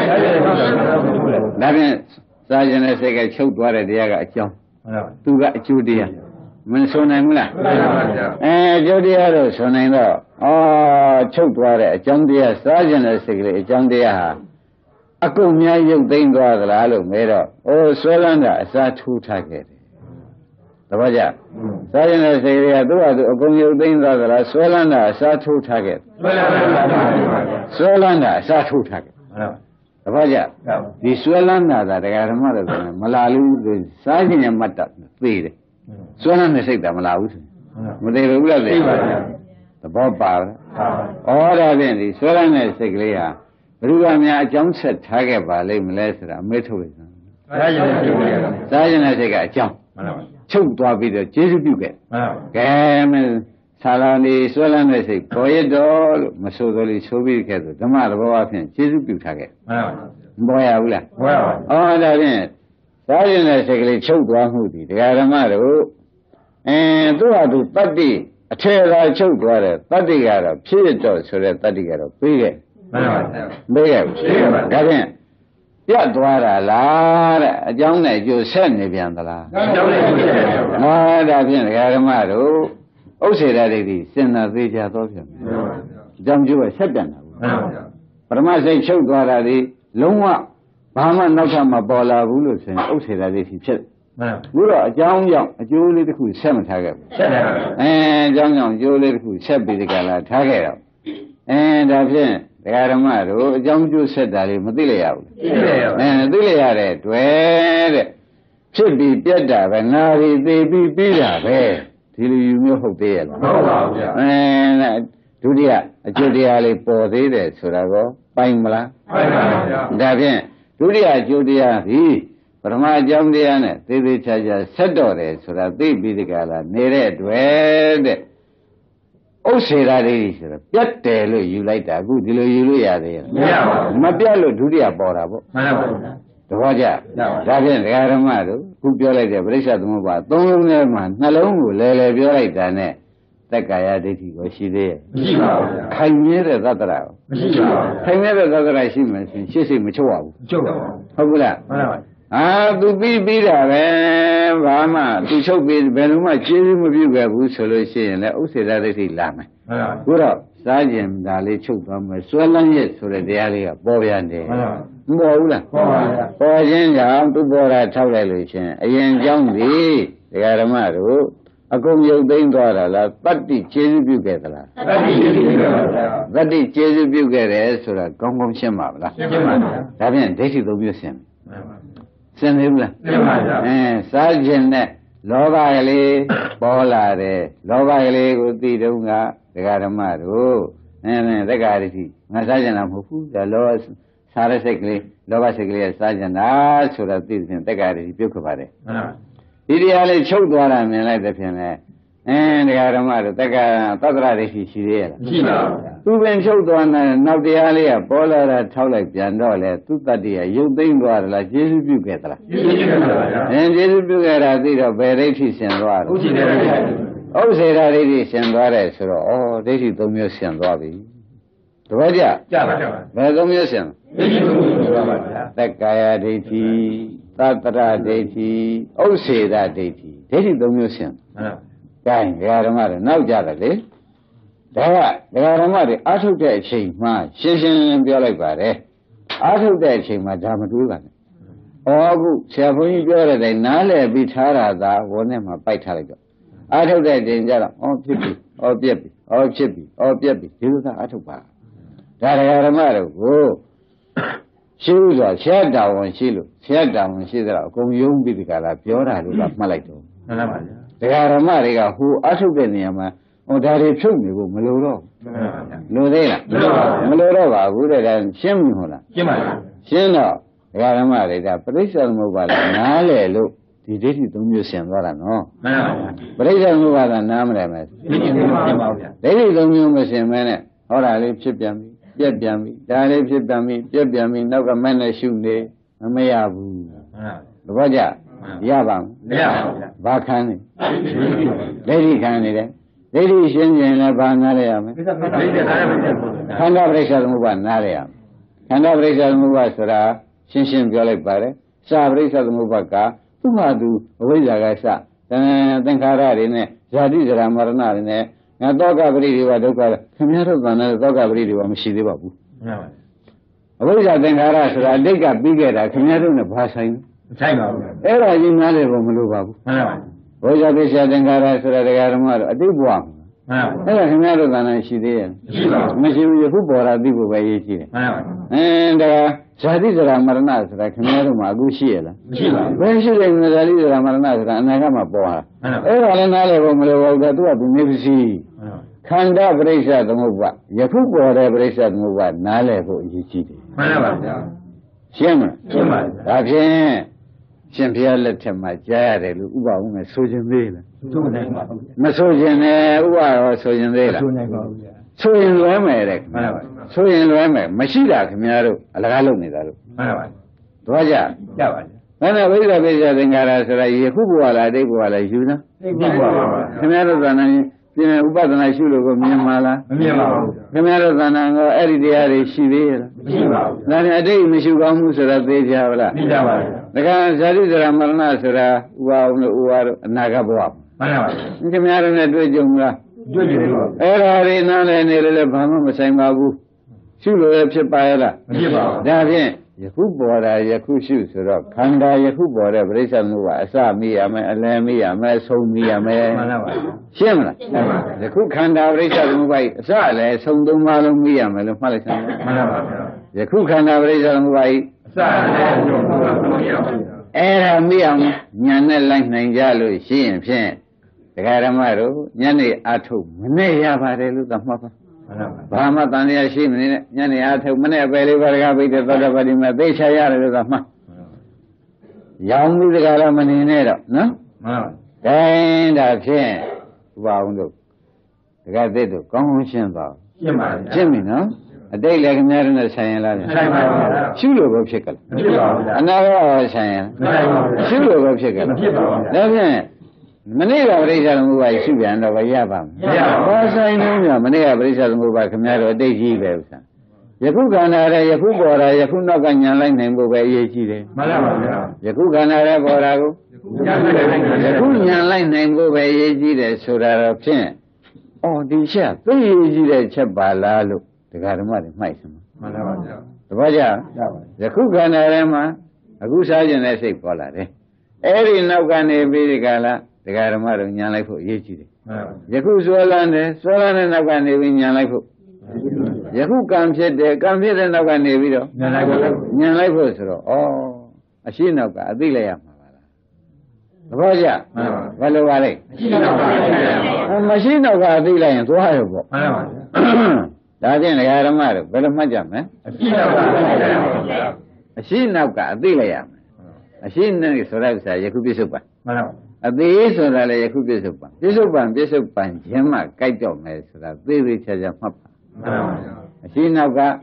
S3: ဒါဖြင့်စားကျင်တဲ့စိတ်ကချုပ်သွားတဲ့တရားကအကြောင်းသူကအကျိုးတရားမဆိုနိုင်ဘူးလားအကျိုးတရားတော့ဆိုနိုင်တော့ချုပ်သွားတဲ့အကြောင်းတရားစားကျင်တဲ့စိတ်ကလေးအကြောင်းတရားဟာအကုန်များရုပ်သိမ်းသွားသလားလို့မဲတော့ဆွဲလန်းတာအစားထိုးထားခဲ့တယ်တပည့်ကြစားကျင်တဲ့စိတ်ကသူ့ဟာသူအကုန်ရုပ်သိမ်းသွားသလားဆွဲလန်းတာအစားထိုးထားခဲ့ဆွဲလန်းတာအစားထိုးထားခဲ့တပည့်ကြဒီဆွဲလန်းတာတရားဓမ္မတွေဆိုရင်မလာလို့စားကျင်ရမှတ်တာသိတယ်ဆွဲလန်းတဲ့စိတ်ကမလာဘူးမသိဘူးလားသိပါဘူးသဘောပါလားဒါဖြင့်ဒီဆွဲလန်းတဲ့စိတ်ကလေးဟာဘုရားများအကြောင်းဆက်ထားခဲ့ပါလိမ့်မလဲဆိုတာအမေးထုတ်လိုက်တာစားကျင်တဲ့စိတ်ကအကြောင်းချုပ်သွားပြီးတော့ကျေးဇူးပြုခဲ့ကဲမဆာလာနေဆွဲလန်းတဲ့စိတ်ပေါ်ရတော့လို့မဆိုတော်လေးဆိုပြီးခဲ့ဆိုဓမ္မသဘောအဖြစ်ကျေးဇူးပြုထားခဲ့မပေါ်ရဘူးလားပေါ်ရပါဘူးဒါဖြင့်စားကျင်တဲ့စိတ်ကလေးချုပ်သွားမှုဒီဒကာဓမ္မတို့သူ့ဟာသူတတ္တိအထေသာချုပ်သွားတယ်တတ္တိကတော့ဖြစ်တော့ဆိုတဲ့တတ္တိကတော့ပြီးခဲ့မှန်ပါဗျာပြီးခဲ့ဒါဖြင့်ပြတ်သွားတာလားတဲ့အကြောင်းနဲ့ကြိုဆက်နေပြန်သလားအကြောင်းနဲ့ကြိုဆက်နေပြန်ပါဒါဖြင့်ဒကာဓမ္မတို့ဥစ္စေတဒိဋ္ဌိစင်နာသေးချသောဖြင့်မှန်ပါဗျာအကြောင်းကျိုးကဆက်ပြန်တာဘူးမှန်ပါဗျာပရမစိတ်ချုပ်သွားတာဒီလုံးဝဘာမှနောက်ထပ်မပေါ်လာဘူးလို့ဆိုရင်ဥစ္စေတဒိဋ္ဌိဖြစ်ဘူးတော့အကြောင်းကြောင့်အကျိုးလေးတစ်ခုဆက်မထားခဲ့ဘူးဆက်ပါဘူးအကြောင်းကြောင့်အကျိုးလေးတစ်ခုဆက်ပြီးဒီကလာထားခဲ့တော့ဒါဖြင့်ဒကာဓမ္မတို့အကြောင်းကျိုးဆက်တာလေးမသိလိုက်ရဘူးသိလိုက်ရတဲ့တွေ့တဲ့ဖြစ်ပြီးပြတ်တာပဲနာရီသေးပြီးပြီးတာပဲဒီလိုယူမျိုးဟုတ်သေးရဲ့လားဟုတ်ပါဘူးဗျဒုတိယအကျိုးတရားလေးပေါ်သေးတယ်ဆိုတာကိုပိုင်မလားပိုင်ပါဗျာဒါဖြင့်ဒုတိယအကျိုးတရားဒီပထမအကြောင်းတရားနဲ့သေသေးချာချာဆက်တော့တယ်ဆိုတာသိပြီးဒီကလာနေတဲ့တွေ့တဲ့ဥစ္စေရာတွေဆိုတာပြတ်တယ်လို့ယူလိုက်တာအခုဒီလိုယူလို့ရသေးရဲ့မရပါဘူးမပြတ်လို့ဒုတိယပေါ်တာပေါ့မှန်ပါဘူးတပည့်ကြဒါဖြင့်ဒကာဓမ္မတို့ခုပြောလိုက်တဲ့ပရိစ္ဆေသမုပ္ပါသုံးလုံးထဲမှာနှလုံးကိုလဲလဲပြောလိုက်တာနဲ့တက္ကာယဒိဋ္ဌိကိုရှိသေးရဲ့မရှိပါဘူးခိုင်မြဲတဲ့သတ္တရာကိုမရှိပါဘူးခိုင်မြဲတဲ့သတ္တရာရှိမှဆိုရင်ရှေ့စိတ်မချုပ်ရဘူးချုပ်ပါဘူးဟုတ်ဘူးလားမှန်ပါသူပြီးတာပဲဘာမှသူချုပ်ပြီးဘယ်လိုမှကျေးဇူးမပြုခဲ့ဘူးဆိုလို့ရှိရင်လည်းဥစ္စေတဒိဋ္ဌိလာမယ်ဟုတ်တော့စားကျင်ဒါလေးချုပ်သွားမယ်ဆွဲလန်းရက်ဆိုတဲ့တရားလေးကပေါ်ပြန်တယ်မပေါ်ဘူးလားပေါ်ပါဗျာပေါ်ခြင်းကြောင့်သူပေါ်တာထောက်လိုက်လို့ရှင်အရင်ကြောင်းဒီဒကာဓမ္မတို့အကုန်ရုပ်သိမ်းသွားတာလားတတ္တိကျေးဇူးပြုခဲ့သလားတတ္တိကျေးဇူးပြုခဲ့ပါဗျာတတ္တိကျေးဇူးပြုခဲ့တယ်ဆိုတာကောင်းကောင်းရှင်းပါဗလားရှင်းပါဗျာဒါဖြင့်ဒိဋ္ဌိသုံးမျိုးရှင်းရှင်းသေးဘူးလားရှင်းပါဗျာစားခြင်းနဲ့လောဘကလေးပေါ်လာတယ်လောဘကလေးကိုသိတုန်းကဒကာဓမ္မတို့သက္ကာဒိဋ္ဌိငါစားခြင်းတာမဟုတ်ဘူးဒါလောစားတဲ့စိတ်ကလေးလောဘစိတ်ကလေးကစားခြင်းတာဆိုတာသိတဲ့ဖြင့်သက္ကာဒိဋ္ဌိပြုတ်ခဲ့ပါတယ်ဒီတရားလေးချုပ်သွားတာမြင်လိုက်တဲ့ဖြင့်လေဒကာဓမ္မတို့သက္ကာသတ္တရဒိဋ္ဌိရှိသေးရဲ့လားရှိပါဘူးသူပင်ချုပ်သွားတဲ့နောက်တရားလေးကပေါ်လာတာထောက်လိုက်ပြန်တော့လေသူတတ္တိကရုပ်သိမ်းသွားတယ်လားကျေးဇူးပြုခဲ့သလားကျေးဇူးပြုခဲ့ပါဗျာကျေးဇူးပြုခဲ့တာသိတော့ဘယ်ဒိဋ္ဌိရှင်သွားတယ်ဥစ္စေတဒိဋ္ဌိဥစ္စေတဒိဋ္ဌိရှင်သွားတယ်ဆိုတော့ဒိဋ္ဌိသုံးမျိုးရှင်သွားပြီတပည့်ကြကြပါကြပါဘယ်သုံးမျိုးရှင်ဒိဋ္ဌိသုံးမျိုးရှင်သွားပါဗျာသက္ကာယဒိဋ္ဌိသတ္တရဒိဋ္ဌိဥစ္စေတဒိဋ္ဌိဒိဋ္ဌိသုံးမျိုးရှင်ကဲဒကာဓမ္မတွေနောက်ကြတယ်လေဒါကဒကာဓမ္မတွေအာထုတ်တဲ့အချိန်မှရှင်းရှင်းပြောလိုက်ပါတယ်အာထုတ်တဲ့အချိန်မှာဒါမတွေးပါနဲ့အခုဆရာဘုန်းကြီးပြောတဲ့အတိုင်းနားလည်ပြီးထားတာသာဝန်းထဲမှာပိုက်ထားလိုက်တော့အာထုတ်တဲ့အချိန်ကျတော့ဖြစ်ပြီပြက်ပြီဖြစ်ပြီပြက်ပြီဒီလိုသာအာထုတ်ပါဒါဒကာဓမ္မတို့ကိုရှိဥစွာဆရာတာဝန်ရှိလို့ဆရာတာဝန်ရှိသလားအကုန်ယုံပြီးဒီကလာပြောတာလို့ကမှတ်လိုက်တော့မှန်ပါဗျာဒကာဓမ္မတွေကဟိုအထုတ်တဲ့နေရာမှာဒါတွေဖြုတ်နေဖို့မလိုတော့လိုသေးလားမလိုတော့ပါဘူးတဲ့ဒါရှင်းပြီဟုတ်လားရှင်းပါပြီရှင်းတော့ Garama Rita, Pressure Mobile, Nale, the Diti Museum, no. Pressure Mobile and Namramas. Lady Museum, or I live Chip Yami, Jeb Yami, Dale Chip Yami, Jeb Yami, Noga Mana Shune, Amayabu. Roger, Yabam, Bakani, Lady Candidate, Lady Shin, Banariam, Kanda Pressure Mobile, Nariam. Kanda Pressure Mobile, Shin Violet Bare, Sabrisa the Mubaka, Tumadu, Wizagasa, Tankara in it, Zadizra Marana in it, and Doga Bridi Wadoka, Camero Gana, Doga Bridi Wamshidibabu. Wiza Tankara, so I dig a bigger, a Camero in a passing. Era in Nale Romalubabu. Wiza Bisha Tankara, so that I got a mother, a big one. Era Camero Gana, she did. Machine Hubora, Dibu by and Sadizra Marnas, like Camero Magushila. When she did Sadizra Marnas, and I am a boy. Era Nale Romalu, that would never see. Kanda Bresa the Muba, Yakubu or Bresa the Muba, Nale for Yichi. Shema, Absent. Champion let him my jare, Uba, Sojan Villa. Masojan, Uba, Sojan Villa. Sojan Rame, Sojan Rame, Machida, Camaro, Alalo Midaro. Roger, when I wait a bit in Garas, Yakubu, they go like Juna. Camaro than Uba than I should go Mala. Camaro than every day she will. Then a day, Mishugamus, that they have. The guy Zadizra Marnasura, Uar Nagabua. Camaro do Jumla. Era Nana and Elebama, Samabu. Sulu Epsipaela. Davin, Yakubora, Yakushu, Kanda, Yakubora, Bresa Nuva, Sami, Alami, Somi, Shimla. The cook Kanda, Bresa Nuva, Sale, Sondumalum, Malisan. The cook Kanda, Bresa Nuva. Era Miam, Yana like Nanjalo, she and Pen. The Garamaro, Yanni Atu, Manea Varelu, the Mapa. Bama Tania Shim, Yanni Atu, Manea Valley, Vargabi, the Vadavadima, Beshayar, the Ma. Young with the Garamanero, no? And I can't. Wow, look. The guy did the convention about Jimmy, no? A day like a mariner saying, Shulu of Chicken. Another saying, Shulu of Chicken. Manila Reza Mubai Subian of a Yabam. Yes, I know Manila Reza Mubai Camaro, Daisy Belsa. Yakuganara, Yakubora, Yakunagan, like name of a Yachi. Yakuganara Borago. Yakunan like name of a Yachi, so that of Chen. Oh, the chef, very easy that Chabala. The Garamari, Mason. The Baja, the Kuganarama, a good sergeant, I say, Polare. Every Nogane Virigala, the Garamari, Yanako, Yichi. Yaku Solane, Solane Nogane, Yanako. Yaku comes at the Gamir and Nogane Vido. Yanako, oh, a Shinoka, a Dilea. The Baja, Valovare. A machine of a Dilea and Wahabo. That's in the Garamar, very much, eh? A scene now got a delay. A scene is what I say, you could be super. A base or a could be super. Bishop and Gemma, Kaito, that they reach a papa. A scene now got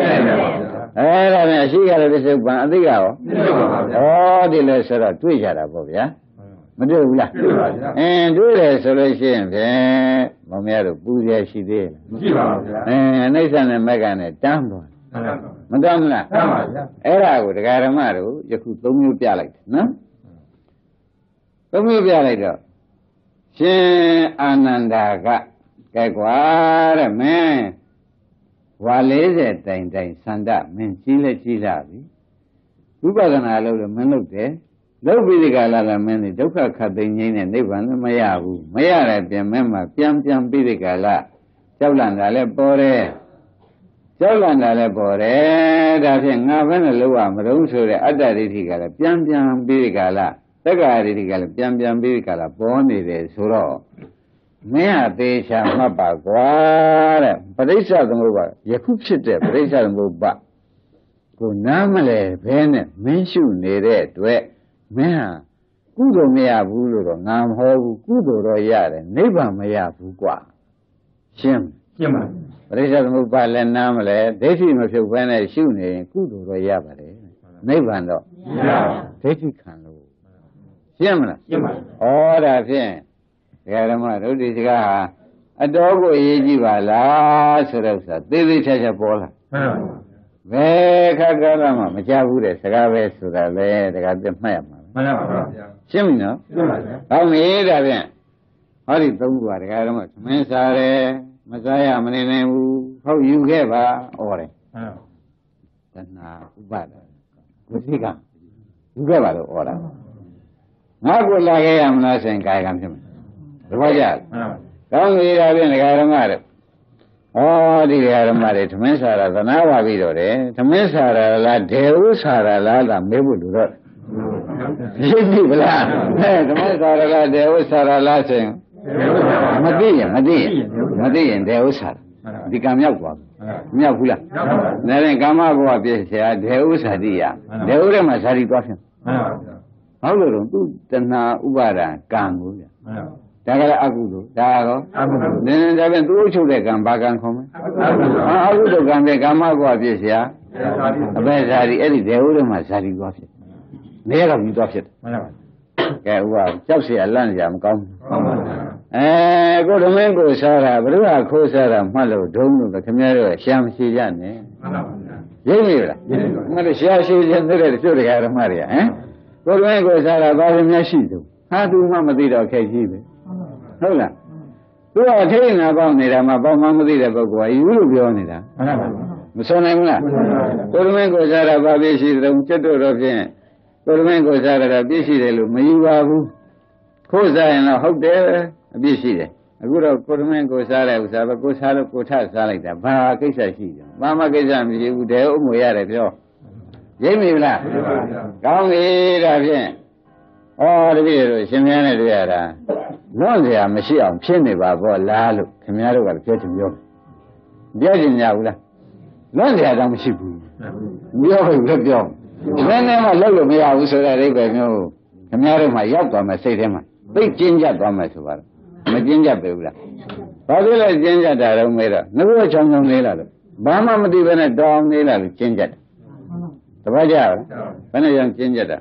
S3: a she got a bishop and the hour. Oh, the lesser of Twitter above, yeah? Madula. And do the solution, eh? Mamma, Buddha, she did. And Nathan and Megan, a damn Madame, Era with the Garamaro, you could do me dialect, no? Do me dialect. She Ananda, Gagwara, man. While is it, Dane Sanda, men, Chilavi? Who was an I love the men look there? Don't be the Gala many, Doka Cabin and Nevan, Mayabu, Mayara, Piamema, Piam be the Gala, Javlanda Lebore, Javlanda Lebore, that's in Navan, a low arm, so the other Ritigala, Piam be the Gala, the guy Ritigala, Piam be the Gala, born it is Suro. Mea de Shamapa, but they shall move, Yakub sit there, but they shall move back. ကိုနားမလဲဘဲနဲ့မင်းရှုနေတဲ့အတွက်မင်းဟာကုသိုလ်မရဘူးလို့တော့ငါမဟောဘူးကုသိုလ်တော့ရတယ်နိဗ္ဗာန်မရဘူးကွာရှင်းပါပရိစ္ဆေသမုပ္ပါလည်းနားမလဲဒိဋ္ဌိမဖြုတ်ဘဲနဲ့ရှုနေရင်ကုသိုလ်တော့ရပါတယ်နိဗ္ဗာန်တော့မရဘူးဒိဋ္ဌိခံလို့ရှင်းမလားရှင်းပါဩဒါဖြင့်ဒကာဓမ္မတို့ဒီစကားဟာအတော်ကိုအရေးကြီးပါလားဆိုတော့ဆိုသေသေးချာချာပေါ်လာဘယ်ခါကာလမှမကြဘူးတဲ့စကားပဲဆိုတာလေဒကာပြမှတ်ရမှာမှန်ပါပါဗျာရှင်းပြီနော်ရှင်းပါဗျာဟောမေးဒါဖြင့်ဟောဒီသုံးခုပါဒကာဓမ္မသမင်းစားတယ်မစားရမနေနိုင်ဘူးဟုတ်ယူခဲ့ပါဩတယ်တဏှာဥပါဒဝိသိကယူခဲ့ပါလို့ဩတာငါကိုလာခဲ့ရမလားဆိုရင်ကာယကံဖြစ်မယ်သဘောကျကောင်းပြီဒါဖြင့်ဒကာဓမ္မတို့ဩဒီဒကာဓမ္မတွေသမင်းစားတာသနာပါပြီတော့တယ်သမင်းစားတာလားဒေဝစားတာလားဒါမေးဖို့လူတော့ရှင်းပြီဗလားသမင်းစားတာလားဒေဝစားတာလားဆိုရင်မသိရင်ဒေဝစားတာဒီကံမြောက်သွားမြောက်ဘူးလားဒါနဲ့ကာမဘဝပြည့်စရာဒေဝစာတိယဒေဝထဲမှာဇာတိသွားဖြစ်ဟုတ်လို့တော့သူတဏှာဥပါဒံကံကိုဗျဒါကလည်းအကုသိုလ်ဒါတော့နည်းဒါပြန်သူ့အချုပ်တဲ့ကံဘာကံခေါ်မလဲအကုသိုလ်ကံတဲ့ကာမဘဝပြည့်စရာအဘယ်ဇာတိအဲ့ဒီဒေဝထဲမှာဇာတိသွားဖြစ်နေရာတော့ပြီးသွားဖြစ်ကဲဥပကြောက်เสียလန့်ကြမကောင်းကိုဓမင်းကိုစားတာဘုရားခိုးစားတာမှတ်လို့ဒုံလို့ခင်ဗျားတို့ရှာမရှိကြနဲ့မှန်ပါဗျာရိပ်မိလားငါတို့ရှာရှိခြင်းတဲ့တို့တကယ်ဓမ္မတွေကကိုဓမင်းကိုစားတာဘာလို့များရှိသူဟာသူမှမသိတော့ခက်ကြီးပဲဟုတ်လားသူကထိတ်နာပေါက်နေတာမှပေါက်မှမသိတဲ့ပုဂ္ဂိုလ်ကယူလို့ပြောနေတာမှန်ပါဗျာမဆုံးနိုင်ဘူးလားကိုဓမင်းကိုစားတာဘာဖြစ်ရှိတုံးကျွတ်တော့ဖြင့်ကိုဓမင်းကိုစားတာပြည့်ရှိတယ်လို့မယူပါဘူးခိုးစားရင်တော့ဟုတ်တယ်အပြည့်ရှိတယ်အခုတော့ကိုဓမင်းကိုစားတဲ့ဥစ္စာပဲကိုစားလို့ကိုထစားလိုက်တာဘာကိစ္စရှိကြဘာမှကိစ္စမရှိဘူးတဲဥမွေရတယ်ပြောရိပ်မိလားကောင်းပြီဒါဖြင့်ဩတပည့်တို့ရှင်မင်းနဲ့တွေ့ရတာလွန်เสียမရှိအောင်ဖြစ်နေပါဘောလားလို့ခင်ဗျားတို့ကပြောချင်ပြောချင်ကြဘူးလားလွန်เสียတော့မရှိဘူးပြောလို့လည်းပြောဘယ်နဲ့မှလုပ်လို့မရဘူးဆိုတဲ့အိဗယ်မျိုးခင်ဗျားတို့မှရောက်သွားမယ်စိတ်ထဲမှာသိကျဉ်းကြသွားမယ်ဆိုပါတော့မကျဉ်းကြပေဘူးလားဘာလို့လဲကျဉ်းကြတာတော့မေးတော့ငါတို့ချောင်းချောင်းလေးလာလို့ဘာမှမသိဘဲနဲ့တောင်းလေးလာလို့ကျဉ်းကြတယ်တပည့်ကြလားဘယ်နဲ့ကြောင့်ကျဉ်းကြတာ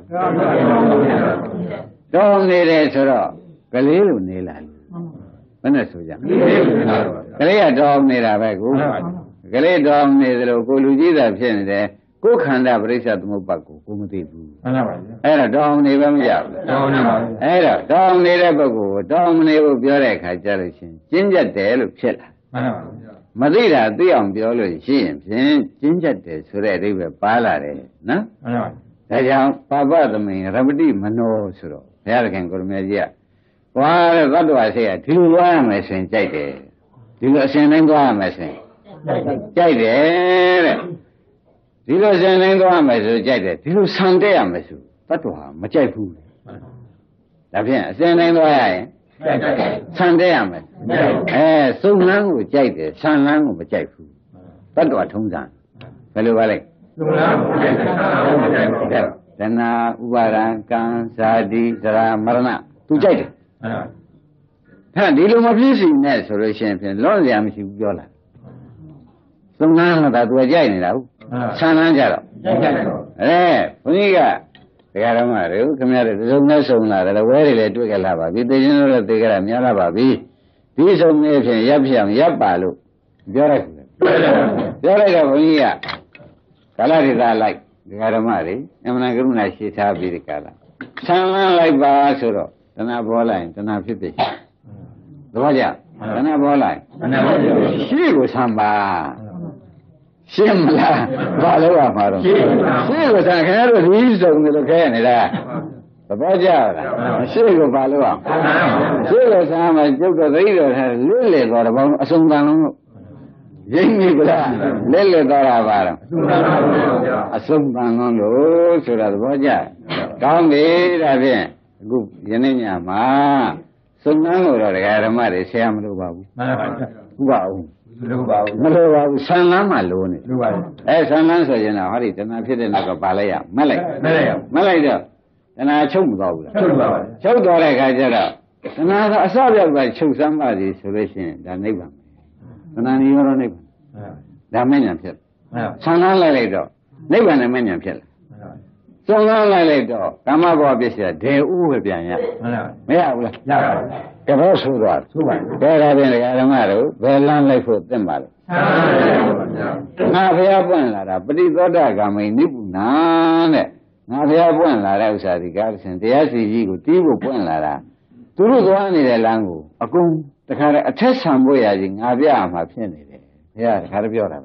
S3: တောင်းနေတယ်ဆိုတော့ကလေးလိုနေလာလို့ဘယ်နဲ့ဆိုကြကလေးကတောင်းနေတာပဲကိုကလေးတောင်းနေသလိုကိုလူကြီးသာဖြစ်နေတယ်ကိုယ်ခန္ဓာပရိစ္ဆေသမုပ္ပါကိုမသိဘူးမှန်ပါပါအဲ့ဒါတောင်းနေပဲမရဘူးတောင်းနေပါဘူးအဲ့ဒါတောင်းနေတဲ့ပုဂ္ဂိုလ်ကိုတောင်းမနေဘူးပြောတဲ့အခါကျလို့ရှိရင်ကျဉ်းကျက်တယ်လို့ဖြစ်လာမှန်ပါပါမသိတာသိအောင်ပြောလို့ရှိရင်ဖြင့်ကျဉ်းကျက်တယ်ဆိုတဲ့အဓိပ္ပာယ်ပါလာတယ်နော်မှန်ပါပါဒါကြောင့်ပါပသမိန်ရပတိမနောဆိုတော့ဘုရားခင်ကိုရမေကြီးကကွာတဲ့သတ္တဝါစိတ်ကဒီလိုသွားရမယ်ဆိုရင်ကြိုက်တယ်ဒီလိုအစဉ်တိုင်းသွားရမယ်ဆိုရင်ကြိုက်တယ်တဲ့ဒီလိုစံနိုင်သွားမယ်ဆိုကြိုက်တယ်ဒီလိုဆံတက်ရမယ်ဆိုတတ်တော်ဟာမကြိုက်ဘူးဒါဖြင့်အစင်နိုင်သွားရရင်ဆံတက်ရမယ်စုံလန်းကိုကြိုက်တယ်ဆံလန်းကိုမကြိုက်ဘူးတတ်တော်ထုံးစံဘယ်လိုပါလဲစုံလန်းကိုကြိုက်တယ်ဆံလန်းကိုမကြိုက်ဘူးဒနာဥပါဒံကံဇာတိဇရာမရဏသူကြိုက်တယ်ဟာဒီလိုမဖြစ်စီနဲ့ဆိုလို့ရှိရင်ဖြင့်လွန်စရာမရှိဘူးပြောလာစုံလန်းတော့သူကြိုက်နေတာဟုတ်ဆန်းလန်းကြတော့ဘုန်းကြီးကတရားတော်မှာတို့ခင်ဗျားတို့သုံးနဲ့ဆုံလာတယ်ဝဲတွေလည်းတွေ့ကြလာပါပြီသိချင်းတို့လည်းသိကြတာများလာပါပြီဒီဆုံနေဖြင့်ရပ်ဖြစ်အောင်ရပ်ပါလို့ပြောလိုက်ပြောလိုက်တော့ဘုန်းကြီးကကာလဒေသလိုက်တရားတော်မှာတွေအမှန်ကရုဏာရှိထားပြီးဒီကာလဆန်းလန်းလိုက်ပါဆိုတော့တဏှာပေါ်လိုက်တဏှာဖြစ်ဖြစ်သဘောကျတဏှာပေါ်လိုက်ရှိကိုဆန်းပါရှင်းမလားဘာလို့ရမှာတော့ရှင်းကိုသာခင်ဗျားတို့ဒီစုံတယ်လို့ခဲနေတာသဘောကျလားရှင်းကိုဘာလို့ရရှင်းကိုသာမှကျုပ်တော့သိတော်ထားလွတ်လေတော်တပေါင်းအစုံတန်လုံးလို့ရိပ်မိကလားလက်လက်တော်တာပါတော့အစုံတန်လုံးလို့ဆိုတာသဘောကျကောင်းပြီဒါဖြင့်အခုယနေ့ညမှာစုံတန်းလို့တော့ဒကာဓမ္မတွေဆရာမလို့ပါဘူးမှန်ပါပါဥပအောင် Melo Sanlama Luni. As an answer, you know, Hari, and I fit in like a palaya. Malay, and I choke about it. Choke like I did up. And I saw that by choke somebody's solution, the neighbor. And I knew your neighbor. The minion pill. Sanala later. Neighbor and a minion pill. So long later, come up with a day over behind you. Yeah, cái đó số rồi, cái đó bên cái làm nào, về làm lại phụ thêm vào. Ngã phải áp là đã, bây giờ đã cái mình đi buôn nè, ngã phải áp là đã usa thì cái sinh thế gì gì cũng tiêu buôn là đã. Tôi lúc đó này là ngu, cũng, tất cả là chết sang bôi à gì, ngã phải áp mà phiền này đấy, yeah, cái đó biểu ra.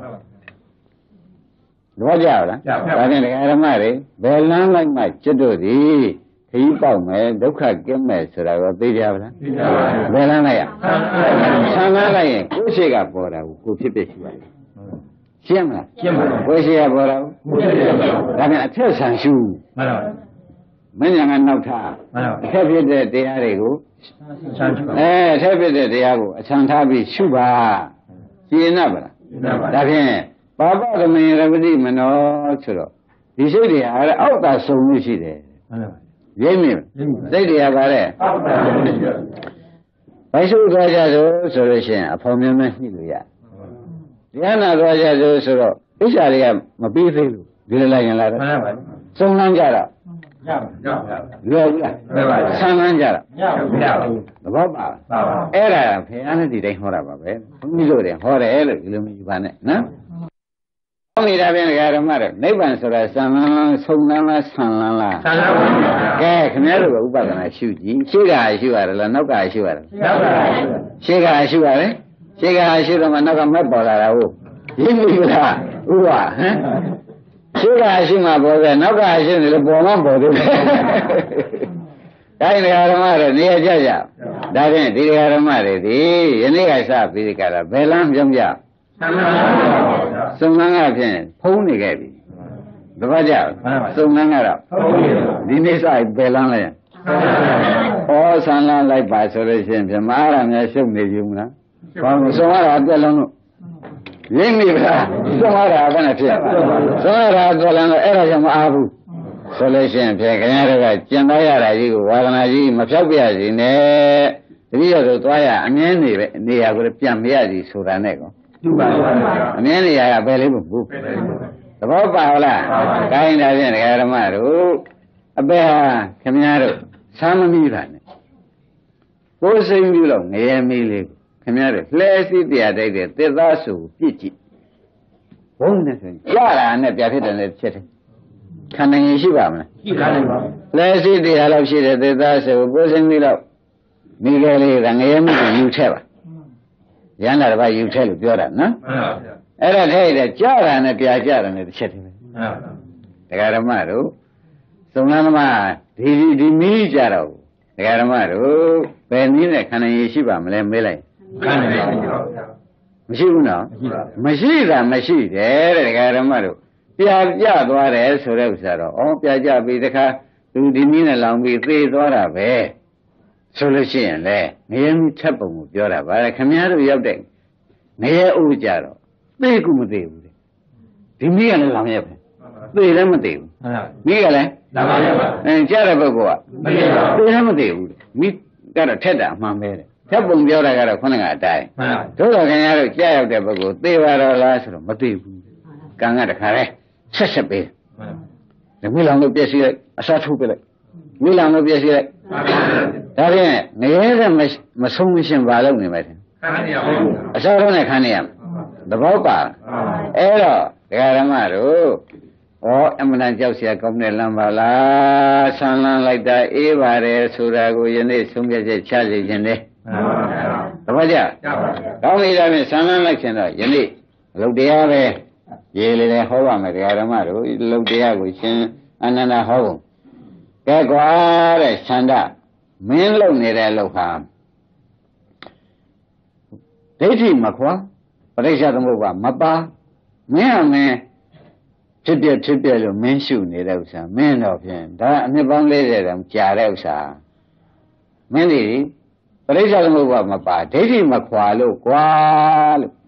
S3: Đúng chưa đó? Cái này cái làm nào đấy, về làm lại mà chết rồi đi. Thì bảo mẹ đốc khắc kiếm mẹ sửa ra bây giờ đó, về làm này à? Sang này, cố sẽ gặp bố đâu, cố sẽ biết gì? Xem là, cố sẽ gặp bố đâu? Là cái thế sản xuất, mình yang ăn nấu thà, thế biết để thế này cố, thế biết để thế cố, sang thà bị sưu ba, gì nữa vậy? Là thế, baba cái mình làm gì mà nó sửa, đi sửa đi, áo ta sống như thế đấy. Vậy mi, đây đi à bà đấy. Bây giờ tôi ra rồi, rồi xem, phong miễn mình đi rồi. Vậy nào tôi ra rồi, rồi, bây giờ đi mà biết gì luôn, đi lại như là đó. Xong năm giờ đó. Rồi, sang năm giờ đó. Đó bà. Ở đây phải anh đi đây hỏi bà bé. Không đi rồi đấy, hỏi đấy, rồi mình đi bán đấy, nè. Ông đi ra bên cái đó mà, nếu bạn sửa ra sang là cái này là cũng bắt đầu siêu gì, siêu là nó cái siêu là mà nó không mất bỏ ra đâu, những người là siêu mà bỏ ra nó cái siêu là bỏ mà bỏ được, cái này là mà rồi, này giờ, đây này đi cái đó mà rồi đi, cái này sao bị cái là về làm giống như Sông Năng phiền phun này cái gì, đúng không chứ? Sông Năng đó, đi này sai bê lăng này, San Lan lại bài số đấy xem, mà làm nhà sông này dùng đó, còn sông Ara bê lăng, những gì vậy? Sông Ara cái này phiền, sông Ara bê lăng là ở trong Abu, số đấy xem, cái này là chuyện đó là gì, vào là gì, mà sao bây giờ gì nè, bây giờ tôi nói anh em này, này à cái chuyện bây giờ gì số ra này không? Anh em này à về lấy bụng, đó bảo là cái này là cái làm mà rồi, bây giờ cái nhà rồi, sao mà mi vậy? Cố sinh đi lâu, nghe mi liền, cái nhà rồi, lấy gì thì ở đây để tự ra số biết gì, không nên thôi, giá là anh ấy bây giờ thì chết, khả năng gì vậy mà? Lấy gì thì ở đâu xí để tự ra số, cố sinh đi lâu, mi cái này là nghe mi thì yêu chết à? Vậy là phải yêu thích được rồi, no? Ở đây thì cha ra này, bia cha ra này chết rồi. Cái đó mà rồi, xong rồi mà đi mi cha rồi, cái đó mà rồi, bên này khả năng gì vậy mà làm mấy lại? Mấy gì nữa? Mấy gì ra mấy gì đấy, cái đó mà rồi, bia cha đó là số lượng sao rồi? Bia cha bị thế khác, từ đi mi này làm bị thế đó là về. Solution là nghe mình chấp nhậnပြောra, và cái này là yêu đấy, nghe u cha rồi, đây cũng một điều, thì mình cái này làm gì vậy? Đây là một điều, mình cái này, cha là bao nhiêu? Đây là một điều, mình cái đó thế nào mà về, chấp nhậnပြောra cái đó không ngại trái, chỗ đó cái này là cha yêu đấy bao nhiêu, đây là số một điều, càng ngày càng này, sát sát bể, mình làm được biết gì đấy, sát thu bể, mình làm được biết gì đấy. Đó là nghe ra mà sống sinh vào lâu này vậy. Sao đó này khăn em, đó bảo bà, đó cái làm mà rồi, em đang giáo sĩ công nghệ làm vào là San Lan lại đã bà để sura của dân này sống cái cha gì dân này, đúng không chứ? Đó bây giờ mình San Lan lại chuyện đó, dân này lâu đi về, về lên hồ mà cái làm mà rồi, lâu đi của chuyện anh là hồ, cái quả đấy sang đó. Mình lâu này là lâu khám, thế thì mà khoa, bây giờ tôi bảo mà ba, mình tiếp theo rồi mình sưu này đâu sao, mình đâu phiền, đó anh bạn lấy ra trả đâu sao, mình đi, bây giờ tôi bảo mà ba, thế thì mà khoa lâu,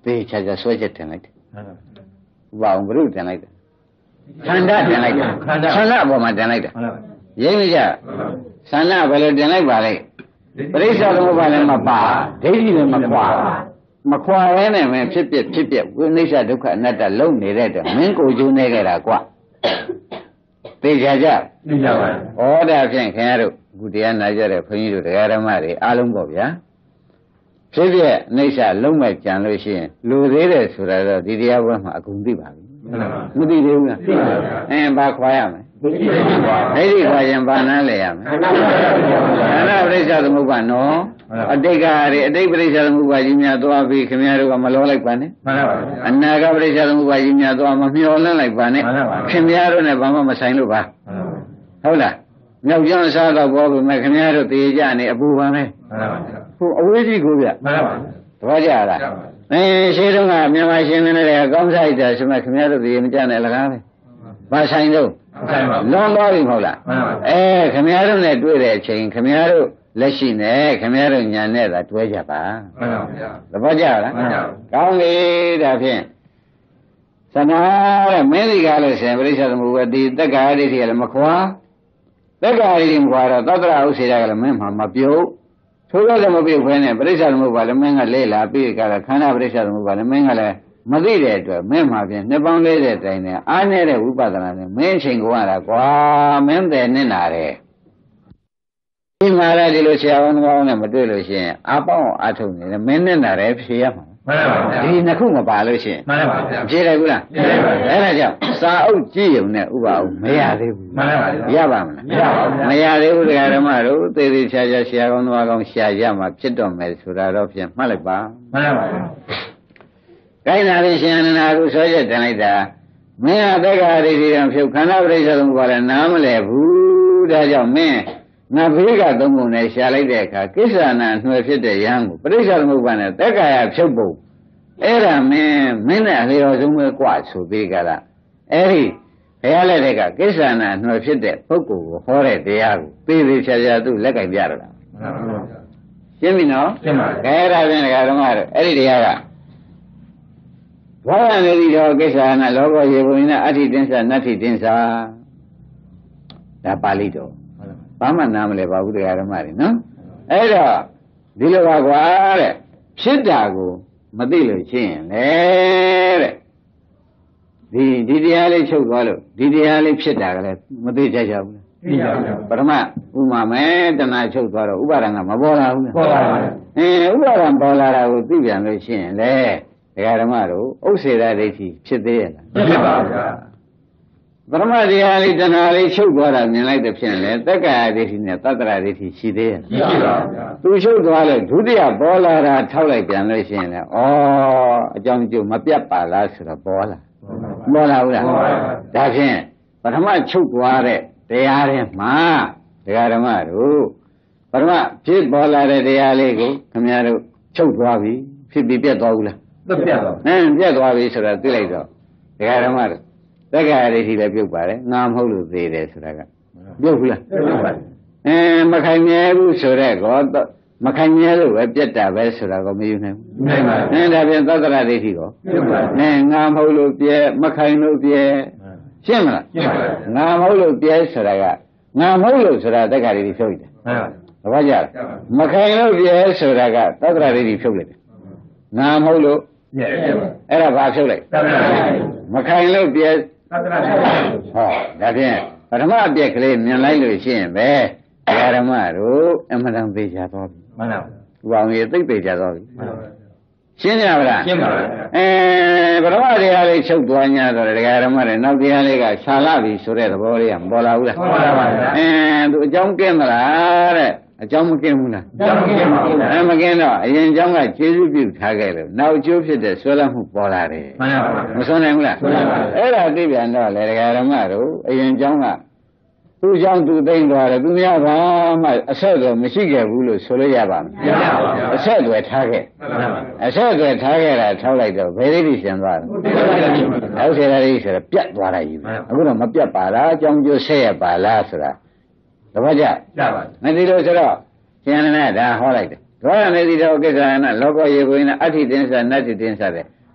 S3: သေချာချာဆွဲချက်တင်လိုက်တယ်ဘာအောင်ဘုရုတင်လိုက်တယ်ခန္ဓာတင်လိုက်တယ်ခန္ဓာအပေါ်မှာတင်လိုက်တယ်ရိပ်မကြဆန္ဒဘယ်လိုတင်လိုက်ပါလဲပရိစ္ဆေသမုပ္ပါလည်းမပါဒိဋ္ဌိလည်းမခွာမခွာရဲနဲ့မင်းဖြစ်ပြဝိနိစ္စဒုက္ခအနတ္တလုံနေတဲ့တော့မင်းကိုကျိုးနေကြတာကွာသိကြကြသိကြပါဘူးဩဒါဖြင့်ခင်ဗျားတို့အခုတရားနာကြတဲ့ဘုန်းကြီးတို့တရားဓမ္မတွေအားလုံးပေါ့ဗျာဖြစ်ပြအိဋ္ဌလုံမဲ့ကြံလို့ရှိရင်လူသေးတယ်ဆိုတာတော့ဒီတရားပွဲမှာအကုန်သိပါပြီမသိသေးဘူးလားသိပါဘူးဘာခွာရမလဲဒိဋ္ဌိခွာရင်ဘာနာလဲရမယ်ခန္ဓာပရိစ္ဆေသမုပ္ပါနော်အတိတ်ကတွေအတိတ်ပရိစ္ဆေသမုပ္ပါကြီးများသွားပြီးခင်ဗျားတို့ကမလောလိုက်ပါနဲ့မှန်ပါပါအနာဂတ်ပရိစ္ဆေသမုပ္ပါကြီးများသွားမမျောလင့်လိုက်ပါနဲ့ခင်ဗျားတို့နဲ့ဘာမှမဆိုင်လို့ပါဟုတ်လားမြောက်ကျောင်းစားတော့ဘောပြီမဲ့ခင်ဗျားတို့တေကြနေအပူပါမယ်မှန်ပါပါဟိုအဝေးကြီးကိုဗျမှန်ပါပါတပည့်ကြလားရှင်းတော့ကမြန်မာရှင်းနေတဲ့ကောင်းစားရတဲ့ဆိုမှခင်ဗျားတို့တေမကြနဲ့လကားပဲဘာဆိုင်တော့လွန်သွားပြီမဟုတ်လားခင်ဗျားတို့နဲ့တွေ့တဲ့အချိန်ခင်ဗျားတို့လက်ရှိနဲ့ခင်ဗျားတို့ညာနဲ့သာတွဲကြပါမှန်ပါဗျာသဘောကျလားမှန်ပါကောင်းပြီဒါဖြင့်သနာတဲ့မင်းဒီကားလို့ရှင်ပရိစ္ဆေသမုပ္ပါတိတက္ကာဒိဋ္ဌိကလည်းမခွာတက္ကာဒိဋ္ဌိမခွာတော့သတ္တရဥစ္စေတကလည်းမင်းမှာမပြုတ်ထိုးရလည်းမပြုတ်ခွဲနဲ့ပရိစ္ဆေသမုပ္ပါလည်းမင်းကလဲလာပြီးကြတာခန္ဓာပရိစ္ဆေသမုပ္ပါလည်းမင်းကလည်းမသိတဲ့အတွက်မင်းမှာပြင်နှစ်ပေါင်း40တိုင်နဲ့အားနေတဲ့ဝိပဿနာနဲ့မင်းချိန်ကိုရတာကွာမင်းတယ်နဲ့နာတယ်ဒီမှာလည်းဒီလိုဆရာဝန်ကောင်းနဲ့မတွေ့လို့ရှိရင်အပေါင်းအထုတ်နေတယ်မင်းနဲ့နာတယ်ဖြေရမှာမှန်ပါဗျာဒီနှစ်ခုမပါလို့ရှိရင်မှန်ပါဗျာဖြေတယ်ဘူးလားဖြေတယ်ပါဗျာအဲ့ဒါကြောင့်စာအုပ်ကြည့်ုံနဲ့ဥပအောင်မရသေးဘူးမှန်ပါဗျာရပါမလားမရပါဘူးမရသေးဘူးတရားဓမ္မတို့သေသေးချာချာဆရာကောင်းသွားကောင်းရှာရမှာဖြစ်တော့မယ်ဆိုတာတော့ဖြင့်မှတ်လိုက်ပါမှန်ပါဗျာကိုင်းလာရင်ရှင်အနန္ဒာကိုဆွဲချက်တင်လိုက်တာမင်းအသက်္ကာရိတိကဖြုတ်ခန္ဓာပရိစ္ဆေသမုပ္ပါဒ်နားမလဲဘူးဒါကြောင့်မင်းငါဘေးကသုံးပုံနဲ့ရှာလိုက်တဲ့အခါကိစ္ဆာနာနှွယ်ဖြစ်တဲ့ယဟန်ကိုပရိစ္ဆေသမုပ္ပါဒ်နဲ့သက်္ကာယဖြုတ်ပုံအဲ့ဒါမင်းနဲ့အလျော်ဆုံးပဲกว่าဆိုပြီးကြလားအဲ့ဒီဘုရားလက်ထက်ကကိစ္ဆာနာနှွယ်ဖြစ်တဲ့ပုဂ္ဂိုလ်ကိုဟောတဲ့တရားကိုသေသေးချာချာသူ့လက်ကင်ပြရတာရှင်းပြီနော်ရှင်းပါပြီအဲ့ဒါဖြင့်ဒကာတော်ကတော့အဲ့ဒီတရားကဘာဝနေတိတော်ကိစ္ဆာနာလောကရေဘုံနဲ့အဋ္ဌိတင်းစာနတ္ထိတင်းစာဒါပါဠိတော်ဘာမှနားမလဲပါဘူးတရားဓမ္မတွေနော်အဲ့တော့ဒီလိုပါကွာတဲ့ဖြစ်တာကိုမသိလို့ရှိရင်လေတဲ့ဒီတရားလေးချုပ်သွားလို့ဒီတရားလေးဖြစ်တာကလည်းမသိကြကြဘူးလားသိကြပါဘူးပထမဥမာမဲတဏှာချုပ်သွားတော့ဥပါဒံကမပေါ်လာဘူးလားပေါ်လာပါဘူးဥပါဒံပေါ်လာတာကိုသိပြန်လို့ရှိရင်လေဒကာဓမ္မတို့ဥစ္စေတဒိဋ္ဌိဖြစ်သေးရဲ့လားဖြစ်ပါဗျာပရမတရားလေးတဏှာလေးချုပ်သွားတာမြင်လိုက်တဲ့ဖြင့်လေတက္ကရာဒိဋ္ဌိနဲ့သတ္တရာဒိဋ္ဌိရှိသေးရဲ့ရှိပါဗျာသူချုပ်သွားလို့ဒုတိယပေါ်လာတာထောက်လိုက်ပြန်လို့ရှိရင်လေဩအကြောင်းကျိုးမပြတ်ပါလားဆိုတော့ပေါ်လာဘူးလားဒါဖြင့်ပထမချုပ်သွားတဲ့တရားတွေမှာဒကာဓမ္မတို့ပထမဖြစ်ပေါ်လာတဲ့တရားလေးကိုခင်ဗျားတို့ချုပ်သွားပြီဖြစ်ပြီးပြတ်သွားဘူးလားပြတ်သွားပြတ်သွားပြီဆိုတော့သိလိုက်တော့ဒကာဓမ္မတို့သက္ကာရိဋ္ဌိလည်းပြုတ်ပါတယ်ငါမဟုတ်လို့သေးတယ်ဆိုတာကပြုတ်ဘူးလားပြုတ်ပါတယ်မခိုင်မြဲဘူးဆိုတဲ့ကောမခိုင်မြဲလို့ပဲပြတ်တာပဲဆိုတာကိုမယူနိုင်ဘူးနိုင်ပါဘူးဒါပြန်သတ္တရဒိဋ္ဌိကိုပြုတ်ပါတယ်ငါမဟုတ်လို့ပြဲမခိုင်လို့ပြဲရှင်းမလားရှင်းပါပြီငါမဟုတ်လို့ပြဲဆိုတာကငါမဟုတ်လို့ဆိုတာသက္ကာရိဋ္ဌိဖြုတ်တယ်မှန်ပါဘူးသဘောကျလားမခိုင်လို့ပြဲဆိုတာကသတ္တရဒိဋ္ဌိဖြုတ်လိုက်တယ်ငါမဟုတ်လို့ပြဲအဲ့ဒါဘာဖြုတ်လိုက်သတ္တရဒိဋ္ဌိမခိုင်လို့ပြဲသတ္တရဒိဋ္ဌိဟောဒါဖြင့်ပထမအပြက်ကလေးမြင်လိုက်လို့ရှိရင်ပဲဓမ္မတို့အမှန်တန်သိကြသွားပြီမှန်ပါဘူးဘောင်ကြီးသိသိကြသွားပြီမှန်ပါရှင်းကြပါလားရှင်းပါပါပထမတရားလေးချုပ်သွား냐တော့ဒကာဓမ္မတွေနောက်တရားလေးကခြာလာပြီဆိုတဲ့သဘောလေးကမပေါ်လာဘူးလားပေါ်လာပါဘူးသူအကြောင်းကင်းမလားတဲ့အကြောင်းမကင်းဘူးလားအကြောင်းမကင်းပါဘူးမကင်းတော့အရင်အကြောင်းကကျေစုပြုထားခဲ့လို့နောက်အကျိုးဖြစ်တဲ့ဆွဲလမ်းမှုပေါ်လာတယ်မှန်ပါပါမဆွနိုင်ဘူးလားဆွနိုင်ပါအဲ့ဒါသိပြန်တော့လေဒကာဓမ္မတို့အရင်အကြောင်းကသူ့ကြောင့်သူသိမ့်သွားတယ်သူများဘာမှအဆက်အသွယ်မရှိခဲ့ဘူးလို့ဆိုလို့ရပါမလားမရပါဘူးအဆက်အသွယ်ထားခဲ့အဆက်အသွယ်ထားခဲ့တာထောက်လိုက်တော့ဘယ်လိုရှင်သွားလဲဟုတ်တယ်လားဒီဆိုတော့ပြတ်သွားတာကြီးအခုတော့မပြတ်ပါလားအကြောင်းကျိုးဆက်ရပါလားဆိုတာတပည့်ကြပါမဒီလိုဆိုတော့ရှင်ရဏဒါဟောလိုက်တယ်ဒွါရမေတိတော်ကိစ္စနာလောကရေကိုင်းအဋ္ဌိတင်းစာနတ္တိတင်းစာတဲ့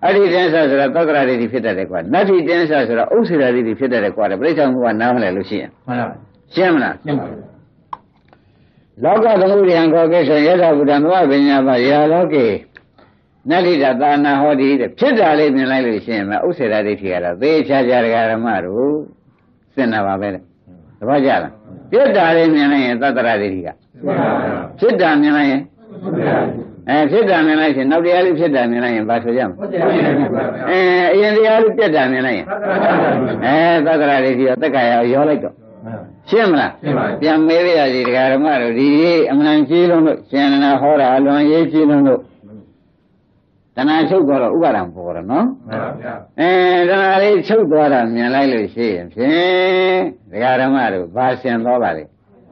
S3: အဲ့ဒီတင်းစားဆိုတာသတ္တရာဒိဋ္ဌိဖြစ်တတ်တယ်ကွာနတ္ထိတင်းစားဆိုတာဥစ္စေရာဒိဋ္ဌိဖြစ်တတ်တယ်ကွာပြိဿမှုကနားမလဲလို့ရှိရင်မှန်ပါရှင်းမလားရှင်းပါပြီလောကသမုဒယံခောကိစ္စယထာဘုဒ္ဓမဝပညာပယာလောကေနတ္ထိတသာနာဟောတိတဲ့ဖြစ်တာလေးမြင်လိုက်လို့ရှိရင်ဥစ္စေရာဒိဋ္ဌိကတော့သေချာချာဓမ္မတို့စဉ်းစားပါပဲတဲ့သဘောကျလားဖြစ်တာလေးမြင်လိုက်ရင်သတ္တရာဒိဋ္ဌိကဖြစ်တာမြင်လိုက်ရင်ဖြစ်တာမြင်လိုက်ရင်နောက်တရားလေးဖြစ်တာမြင်လိုက်ရင်ဘာဆိုကြမလဲအရင်တရားလေးပြတ်တာမြင်လိုက်ရင်သတ္တရာဒိဋ္ဌိရောတက္ကရာရောလိုက်တော့ရှင်းမလားပြန်မေးရစီတရားဓမ္မတို့ဒီအမှန်ကြီးလုံးလို့ရှင်နနာဟောတာအလွန်ရေးကြီးလုံးလို့တဏှာချုပ်သွားတော့ဥပါဒံပေါ်တယ်နော်မှန်ပါဗျာတဏှာလေးချုပ်သွားတာမြင်လိုက်လို့ရှိရင်ဖြင့်တရားဓမ္မတို့ဘာရှင်းသွားပါလဲ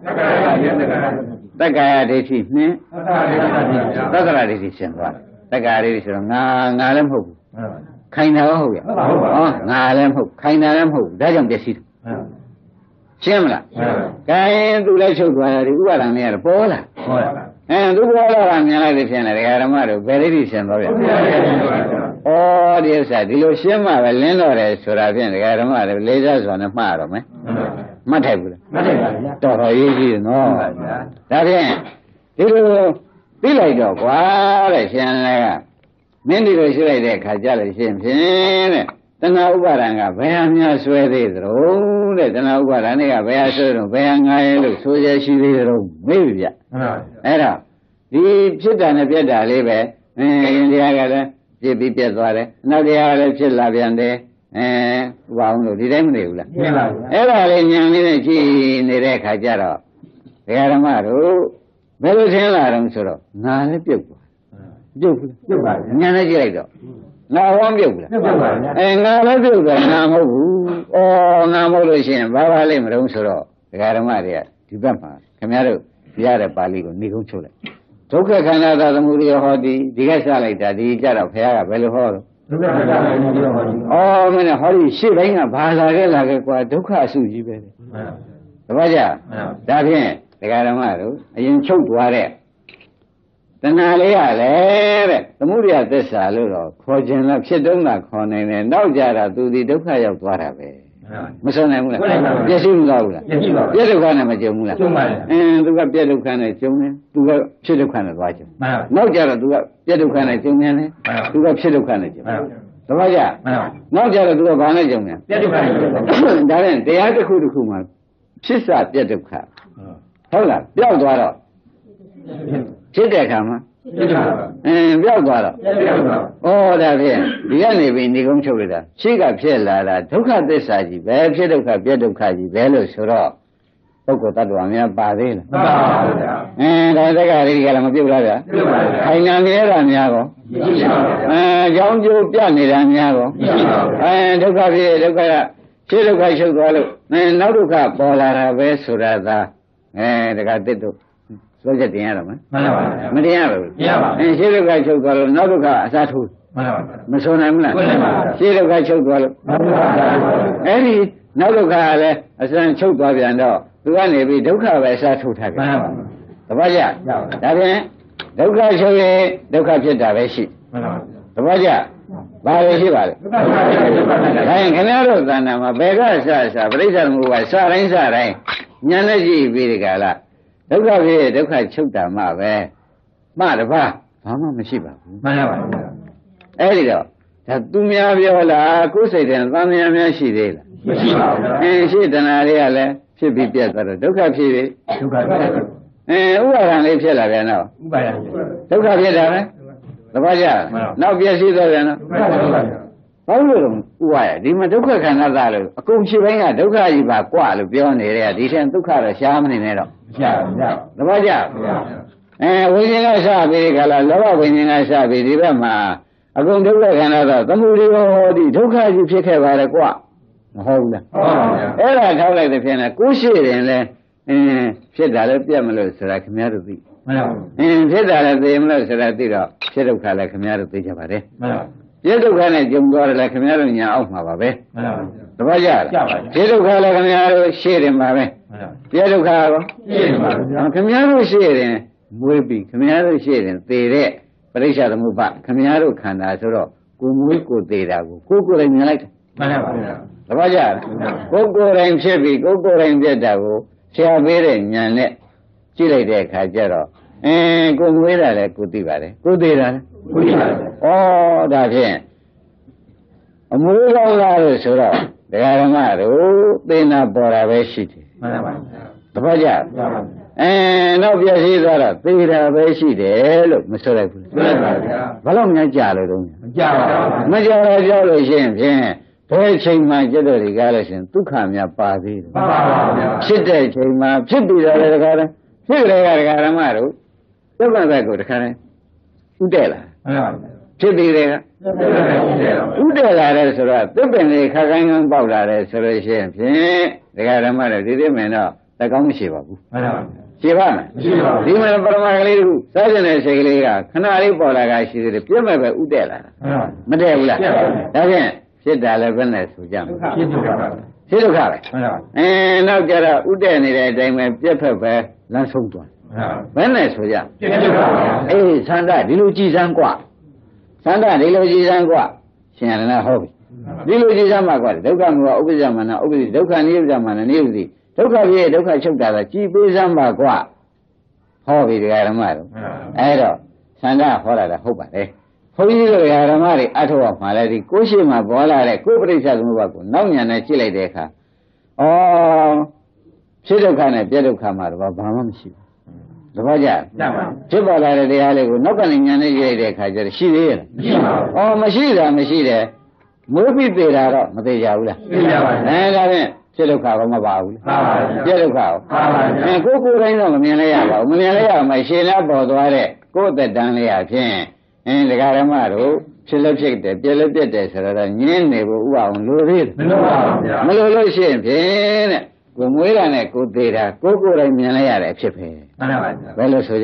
S3: တက္ကရာဒိဋ္ဌိနှင်းသတ္တရာဒိဋ္ဌိရှင်းသွားတက္ကရာဒိဋ္ဌိဆိုတော့ငါလည်းမဟုတ်ဘူးခိုင်တာရောဟုတ်ရဲ့ငါလည်းမဟုတ်ခိုင်တာလည်းမဟုတ်ဒါကြောင့်ပျက်စီးတယ်ရှင်းမလားခိုင်သူလည်းချုပ်သွားတယ်ဥပါဒံလေးကတော့ပေါ်လာသူပေါ်လာတာမြင်လိုက်လို့ဖြစ်နေတယ်ဓမ္မတို့ဘယ်ဒိဋ္ဌိရှင်းသွားပြန်ဒီဥစ္စာဒီလိုရှင်းမှပဲလင်းတော့တယ်ဆိုတာဖြင့်ဓမ္မတွေလေးစားစွာနဲ့မှားတော့မယ်မှတ်ထိုက်ဘူးလားမှတ်ထိုက်ပါဗျာတော်တော်ရေးကြည့်နော်ဒါဖြင့်ဒီလိုပြီးလိုက်တော့ကွာတဲ့ရှင်လည်းကမင်းဒီလိုရှိလိုက်တဲ့အခါကြလို့ရှင်ဖြင့်တဲ့တဏှာဥပါဒံကဘယ်ဟာများဆွဲသေးသလဲတဲ့တဏှာဥပါဒံတွေကဘယ်ဟာဆွဲတော့ဘယ်ဟာငါရဲ့လို့ဆိုရရှိသေးသလဲမေးပြီဗျအဲ့ဒါဒီဖြစ်တာနဲ့ပြက်တာလေးပဲရင်တရားကလည်းဖြစ်ပြီးပြက်သွားတယ်နောက်တရားကလည်းဖြစ်လာပြန်တယ်ဥပါအောင်လို့ဒီတိုင်းမနေဘူးလားမှန်ပါဘူးအဲ့ဒါလေးဉာဏ်လေးနဲ့ကြည့်နေတဲ့အခါကျတော့ဒကာဓမ္မတို့ဘယ်လိုထင်လာတော့ဆိုတော့ငါလည်းပြုတ်သွားပြုတ်ဘူးပြုတ်ပါဘူးဉာဏ်နဲ့ကြည့်လိုက်တော့ငါဝမ်းပြုတ်ဘူးလားပြုတ်ပါဘူးငါလည်းပြုတ်သွားငါမဟုတ်ဘူးငါမဟုတ်လို့ရှိရင်ဘာလိမ့်မလို့ဆိုတော့ဒကာဓမ္မတွေကဒီဘက်မှာခင်ဗျားတို့ပြရတဲ့ပါဠိကိုနေကုန်းချုပ်လိုက်ဒုက္ခခန္ဓာသာသမုဒိယဟောတိဒီကစလိုက်တာဒီကြတော့ဘုရားကဘယ်လိုဟောတော့ဒုက္ခခန္ဓာသာသမုဒိယဟောတိမင်းဟောဒီရှေ့တိုင်းကဘာလာခဲ့ကွာဒုက္ခအစုကြီးပဲတပည့်ကြဒါဖြင့်ဒကာဓမ္မတို့အရင်ချုပ်သွားတဲ့တဏှာလေးရလေတဲ့သမုဒိယသစ္စာလို့တော့ခေါ်ခြင်းလားဖြစ်တုံးတာခေါ်နိုင်တယ်နောက်ကြတာသူဒီဒုက္ခရောက်သွားတာပဲမဆုံးနိုင်ဘူးလားပြည့်စုံမလားဘူးလားပြည့်ဒုက္ခနဲ့မကြုံဘူးလားကြုံပါဘူးသူကပြည့်ဒုက္ခနဲ့ကြုံတယ်သူကဖြစ်ဒုက္ခနဲ့သွားကြုံနောက်ကြတော့သူကပြည့်ဒုက္ခနဲ့ကြုံတယ်လေသူကဖြစ်ဒုက္ခနဲ့ကြုံတပည့်ကြနောက်ကြတော့သူကဘာနဲ့ကြုံတယ်ပြည့်ဒုက္ခနဲ့ကြုံဒါနဲ့တရားတစ်ခုတစ်ခုမှာဖြစ်စာပြည့်ဒုက္ခဟုတ်လားပျောက်သွားတော့ဖြစ်တဲ့အခါမှာပျောက်သွားတော့ဒါဖြင့်ဒီကနေပြီးနေကုန်းချုပ်လိုက်တာရှိကဖြစ်လာတာဒုက္ခသစ္စာကြီးပဲဖြစ်ဒုက္ခပြည့်ဒုက္ခကြီးပဲလို့ဆိုတော့ပုဂ္ဂိုလ်တ attva များပါသေးလားမပါဘူးဗျာဒါတက္ကရာတွေကလည်းမပြုတ်လားဗျာပြုတ်ပါဗျာခိုင်ငံမြဲတာများကောမရှိပါဘူးကြောင်းကျိုးပြနေတာများကောမရှိပါဘူးဒုက္ခဖြစ်ဒုက္ခဖြစ်ဒုက္ခချုပ်သွားလို့နောက်ဒုက္ခပေါ်လာတာပဲဆိုတာသာတက္ကတစ်တို့ဆိုချက်တင်ရတော့မမှန်ပါပါမတင်ရဘူးမရပါဘူးရှင်းဒုက္ခချုပ်သွားလို့နောက်ဒုက္ခအစားထိုးမှန်ပါပါမဆုံးနိုင်ဘူးလားမှန်ပါပါရှင်းဒုက္ခချုပ်သွားလို့မှန်ပါပါအဲ့ဒီနောက်ဒုက္ခကလည်းအစမ်းချုပ်သွားပြန်တော့သူကနေပြီးဒုက္ခပဲအစားထိုးထားတယ်မှန်ပါပါတပည့်ကြဒါဖြင့်ဒုက္ခချုပ်ရင်ဒုက္ခဖြစ်တာပဲရှိမှန်ပါပါတပည့်ကြဘာလို့ရှိပါလဲဒါရင်ခင်ဗျားတို့သဏ္ဍာန်မှာဘယ်ကစပြိဿမှုကစတိုင်းဉာဏ်နဲ့ကြည့်ပြီးဒီကလာဒုက္ခဖြစ်ဒုက္ခချုပ်တာမှပဲမှတပါးဘာမှမရှိပါဘူးမှန်ပါပါအဲ့ဒီတော့ဒါသူများပြောလားကိုယ်စိတ်ထဲသံဃာများရှိသေးလားမရှိပါဘူးရှိတဏှာလေးကလည်းဖြစ်ပြီးပြတ်သွားတော့ဒုက္ခဖြစ်ပြီဒုက္ခဖြစ်ဥပါဒံလေးဖြစ်လာပြန်တော့ဥပါဒံဒုက္ခဖြစ်တာပဲသဘောကျနောက်ပြည့်စည်သွားပြန်တော့ဘာလို့လဲဥပါရဒီမှာဒုက္ခခန္ဓာသားလို့အကုန်ဖြစ်ပိုင်းကဒုက္ခကြီးပါกว่าလို့ပြောနေတယ်ဒီထက်ဒုက္ခတော့ရှားမနေနဲ့တော့ရှားပါသဘောကျဝိညာဉ်ကစပြီးခါလာလောဘဝိညာဉ်ကစပြီးဒီဘက်မှာအကုန်ဒုက္ခခန္ဓာသားသမုဒိယဟောဒီဒုက္ခကြီးဖြစ်ခဲ့ပါလေกว่าမဟုတ်ဘူးလားဟုတ်ပါဗျာအဲ့ဒါထောက်လိုက်တဲ့ဖြစ်နေကိုရှိရင်လဲဖြစ်တာလည်းပြတ်မလို့ဆိုတာခင်ဗျားတို့သိမှန်ပါဘူးဖြစ်တာလည်းသိမလို့ဆိုတာသိတော့ဖြစ်ဒုက္ခလည်းခင်ဗျားတို့သိကြပါတယ်မှန်ပါပြည့်ဒုက္ခနဲ့ကြုံသွားတယ်လည်းခင်ဗျားတို့ညာအောက်မှာပါပဲမှန်ပါဘူးတပည့်ကြလားပြည့်ဒုက္ခလည်းခင်ဗျားတို့ရှေ့တယ်မှာပဲပြည့်ဒုက္ခရောရှေ့တယ်ပါဗျာခင်ဗျားတို့ရှေ့တယ်မွေးပြီးခင်ဗျားတို့ရှေ့တယ်သေတဲ့ပရိစ္ဆာသမုပ္ပါခင်ဗျားတို့ခန္ဓာဆိုတော့ကိုမွေးကိုသေးတာကိုယ်တိုင်မြင်လိုက်တယ်မှန်ပါဗျာတပည့်ကြကိုယ်တိုင်ဖြစ်ပြီးကိုယ်တိုင်ပြတ်တာကိုဆရာပေးတဲ့ဉာဏ်နဲ့ကြည့်လိုက်တဲ့အခါကျတော့ကိုမွေးတာလဲကိုသိပါတယ်ကိုသေးတာလဲကိုသိပါတယ်ဩဒါဖြင့်အမွေးကောင်းလားလို့ဆိုတော့ဒကာဓမ္မတို့သိနာပေါ်တာပဲရှိတယ်မှန်ပါဗျာတပည့်ကြနောက်ပြည့်စည်သွားတော့သေတာပဲရှိတယ်လို့မဆိုလိုက်ဘူးမှန်ပါဗျာဘာလို့များကြလို့တော့မကြပါဘူးမကြတော့ပြောလို့ရှိရင်ဖြင့်ဘယ်ချိန်မှจิตတော်တွေကားလို့ရှိရင်ဒုက္ခများပါသေးတယ်မှန်ပါဗျာဖြစ်တဲ့ချိန်မှာဖြစ်ပြီးတော့လေတခါတည်းဖြစ်ကြတဲ့ဒကာဓမ္မတို့သဗ္ဗဘက်ကိုတခါတည်းဥတဲ့လာမှန်ပါဗျာဖြစ်ပြီးတဲ့ကဥတဲ့လာတယ်ဆိုတော့သစ်ပင်လေးခါကိုင်းကောင်းပေါက်လာတယ်ဆိုလို့ရှိရင်ဖြင့်ဒကာဓမ္မတို့ဒီမင်းတော့တကောင်းမရှိပါဘူးမှန်ပါဗျာရှိပါမယ်ရှိပါဘူးဒီမှာပရမကလေးတခုစားကျင်တဲ့စိတ်ကလေးကခဏလေးပေါ်လာတာရှိသေးတယ်ပြည့်မဲ့ပဲဥတဲ့လာတာမတည့်ဘူးလားဒါဖြင့်ဖြစ်တာလည်းဘယ်နဲ့ဆိုကြမလဲဖြစ်ဒုက္ခပါဖြစ်ဒုက္ခပဲနောက်ကြတော့ဥတဲ့နေတဲ့အတိုင်းပဲပြည့်ဖက်ပဲလမ်းဆုံးသွားဘယ်နဲ့ဆိုကြပြည့်ဒုက္ခပါအေးသန္တာဒီလိုကြည်စမ်းกว่าသန္တာဒီလိုကြည်စမ်းกว่าရှင်ရဏဟုတ်ပြီဒီလိုကြည်စမ်းမှာกว่าဒုက္ခမောဥပ္ပဇ္ဇမနာဥပ္ပဇ္ဇဒုက္ခနိယုဇ္ဇမနာနိယုဇ္ဇိဒုက္ခပြေဒုက္ခချုပ်တာကကြည်ပေးစမ်းပါกว่าဟောပြီဒကာဓမ္မတို့အဲ့တော့သန္တာဟောတာလည်းဟုတ်ပါလေဘုန်းကြီးတို့ဓမ္မတွေအထောက်အမှာလည်းဒီကိုရှိမှပေါ်လာတဲ့ကိုပရိစ္ဆေသမုပ္ပါကိုနောက်ညာနဲ့ကြည့်လိုက်တဲ့အခါဖြစ်ဒုက္ခနဲ့ပြဒုက္ခမှာတော့ဘာမှမရှိဘူးသဘောကျဖြစ်ပေါ်လာတဲ့တရားလေးကိုနောက်ကနေညာနဲ့ကြည့်လိုက်တဲ့အခါကျတော့ရှိသေးရဲ့လားမရှိတာမရှိတယ်မွေးပြီးသေးတာတော့မသေးကြဘူးလားသိကြပါဘူးဒါဖြင့်ဖြစ်ဒုက္ခဘာမှမပါဘူးလားပြဒုက္ခကိုကိုယ်တိုင်းတော့မမြင်လဲရပါဘူးမမြင်လဲရမှရှင်လားပေါ်သွားတဲ့ကိုယ်သက်တမ်းလေးရဖြင့်ဒကာဓမ္မတို့ဖြစ်လည်းဖြစ်တယ်ပြည့်လည်းပြည့်တယ်ဆိုတော့ညင်းနေဖို့ဥအောင်လိုသေးတယ်မလိုပါဘူးဗျာမလိုလို့ရှိရင်ဖြင့်တဲ့ကိုမွေးတာနဲ့ကိုသေးတာကိုယ်တိုင်မြင်လဲရတဲ့အဖြစ်ပဲမှန်ပါပါဘယ်လိုဆိုကြ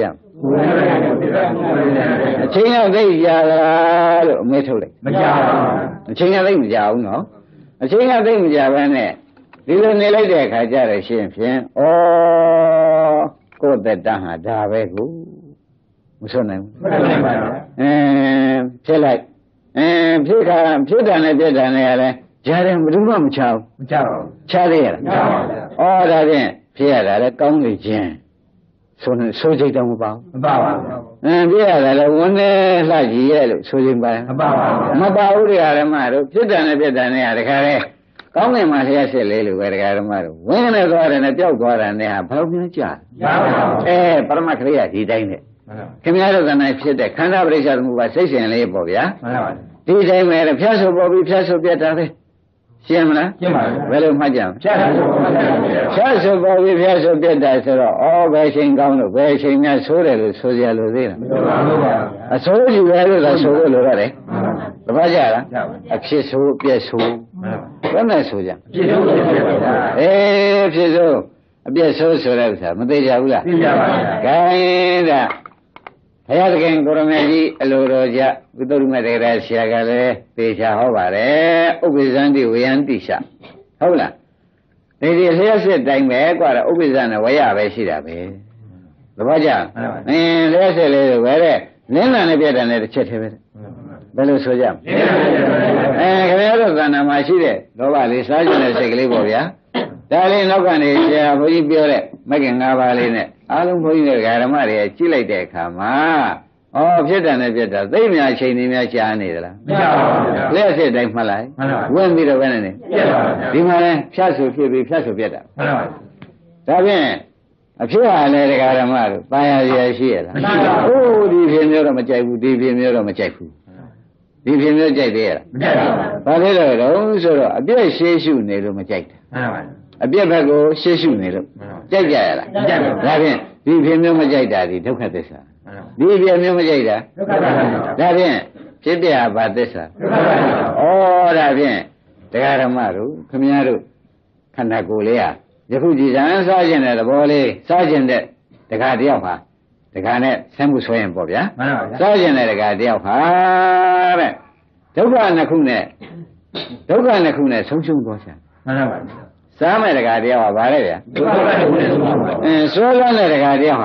S3: အချိန်ကသိကြလားလို့အမေထုတ်လိုက်မကြပါဘူးအချိန်ကသိမကြဘူးနော်အချိန်ကသိမကြဘဲနဲ့ဒီလိုနေလိုက်တဲ့အခါကျတော့ရှင်ဖြင့်ကိုယ်သက်တမ်းဟာဒါပဲကိုမဆွနိုင်ဘူးမှန်ပါပါဖြစ်လိုက်ဖြစ်တာနဲ့ပြက်တာနဲ့ရတယ်ကြားတယ်ဘယ်သူမှမချဘူးမချပါဘူးချသေးရလားမချပါဘူးဒါဖြင့်ဖြစ်ရတာလည်းကောင်းနေခြင်းဆိုကြိတ်တော့မပါဘူးမပါပါဘူးဖြစ်ရတာလည်းဝန်းနေလှကြည့်ရဲ့လို့ဆိုကြိတ်ပါမပါပါဘူးမပါဘူးတရားဓမ္မတို့ဖြစ်တာနဲ့ပြက်တာနဲ့ရတခါလေကောင်းငင်မှာလျှက်စစ်လေးလို့ပဲတရားဓမ္မတို့ဝင်းနေသွားတယ်နဲ့ပျောက်သွားတယ်နဲ့ဟာဘာလို့များကြာမပါဘူးပရမခရိယဒီတိုင်းနဲ့ခင်ဗျားတို့ကနိုင်ဖြစ်တဲ့ခန္ဓာပရိစ္ဆေသမုပ္ပါစိတ်ရှင်လေးပေါ့ဗျာမှန်ပါပါဒီတိုင်းပဲဖြတ်ဆိုပေါ်ပြီးဖြတ်ဆိုပြတ်တာပဲရှင်းမလားရှင်းပါပြီဘယ်လိုမှတ်ကြမဖြတ်ဆိုပေါ်ပြီးဖြတ်ဆိုပြတ်တာဆိုတော့ဘယ်ချိန်ကောင်းလို့ဘယ်ချိန်များဆိုးတယ်လို့ဆိုကြလို့သေးလားမဆိုပါဘူးအဆိုးကြီးပဲလို့သာဆိုလို့လို့ရတယ်တပတ်ကြလားအဖြစ်ဆိုးပြည့်ဆိုးဘယ်နဲ့ဆိုကြဖြစ်ဆိုးပြည့်ဆိုးဖြစ်ဆိုးအပြည့်ဆိုးဆိုတဲ့ဥစ္စာမသိကြဘူးလားသိကြပါဘူး။ခိုင်းတာဘုရားသခင်ကိုရမေကြီးအလိုတော်ကြဝိသုဒ္ဓမတေရဆရာကလည်းသေချာဟောပါတယ်ဥပ္ပဇံတိဝေယံတိရှဟုတ်လားဒီလျှက်စစ်တိုင်းပဲกว่าတော့ဥပ္ပဇံနဲ့ဝရပဲရှိတာပဲသဘောကျလျှက်စစ်လေးဆိုပဲတဲ့နင်းလာနဲ့ပြတ်တယ်နဲ့တစ်ချက်သေးပဲဘယ်လိုဆိုကြခင်ဗျားတို့ကဏ္ဍမှာရှိတဲ့လောဘလေးစားကျင်တဲ့စိတ်ကလေးပေါ့ဗျာဒါလေးနောက်ကနေဆရာဘုန်းကြီးပြောတဲ့မဂ္ဂင်၅ပါးလေးနဲ့အားလုံးဘုန်းကြီးတွေကဓမ္မတွေကြည့်လိုက်တဲ့အခါမှာဖြစ်တယ်နဲ့ပြတ်တာသိများအချိန်နေများရှားနေသလားမရှားပါဘူးဗျာလက်စစ်တိုင်းမှတ်လိုက်ဝင်ပြီးတော့ဘယ်နဲ့နေပြတ်ပါဘူးဒီမှာလဲဖြတ်ဆိုဖြစ်ပြီးဖြတ်ဆိုပြတ်တာမှန်ပါဘူးဒါဖြင့်အဖြစ်ဟာလည်းတရားဓမ္မတို့တာယာရရှိရလားမရှိပါဘူးဒီဖြစ်မျိုးတော့မကြိုက်ဘူးဒီဖြစ်မျိုးတော့မကြိုက်ဘူးဒီဖြစ်မျိုးကြိုက်သေးရလားမကြိုက်ပါဘူးဘာဖြစ်လို့လဲဆိုတော့အပြည့်ရှေးရှုနေလို့မကြိုက်တာမှန်ပါဘူးအပြည့်ဘက်ကိုရှေ့ရှုနေလို့ကြိုက်ကြရလားမကြိုက်ပါဘူးဒါဖြင့်ဒီဖြစ်မျိုးမကြိုက်တာဒီဒုက္ခသစ္စာဒီဖြစ်မျိုးမကြိုက်တာဒုက္ခသစ္စာဒါဖြင့်ဖြစ်ပြဘာသစ္စာဒုက္ခသစ္စာဒါဖြင့်တရားဓမ္မတို့ခမည်းတော်ခန္ဓာကိုယ်လေးဟာယခုကြည်စံစားခြင်းတဲ့သဘောလေးစားခြင်းတဲ့တခါတယောက်ဟာတခါနဲ့ဆမ်းမှုဆွဲရင်ပေါ့ဗျာမှန်ပါဗျာစားခြင်းတဲ့တခါတယောက်ဟာတဲ့ဒုက္ခနှစ်ခုနဲ့ဆုံးရှုံးသွားချင်မှန်ပါဗျာစားမဲ့တခါတယောက်ဟာဗါလဲဗျာဆွဲလန်းတဲ့တခါတယောက်ဟာကော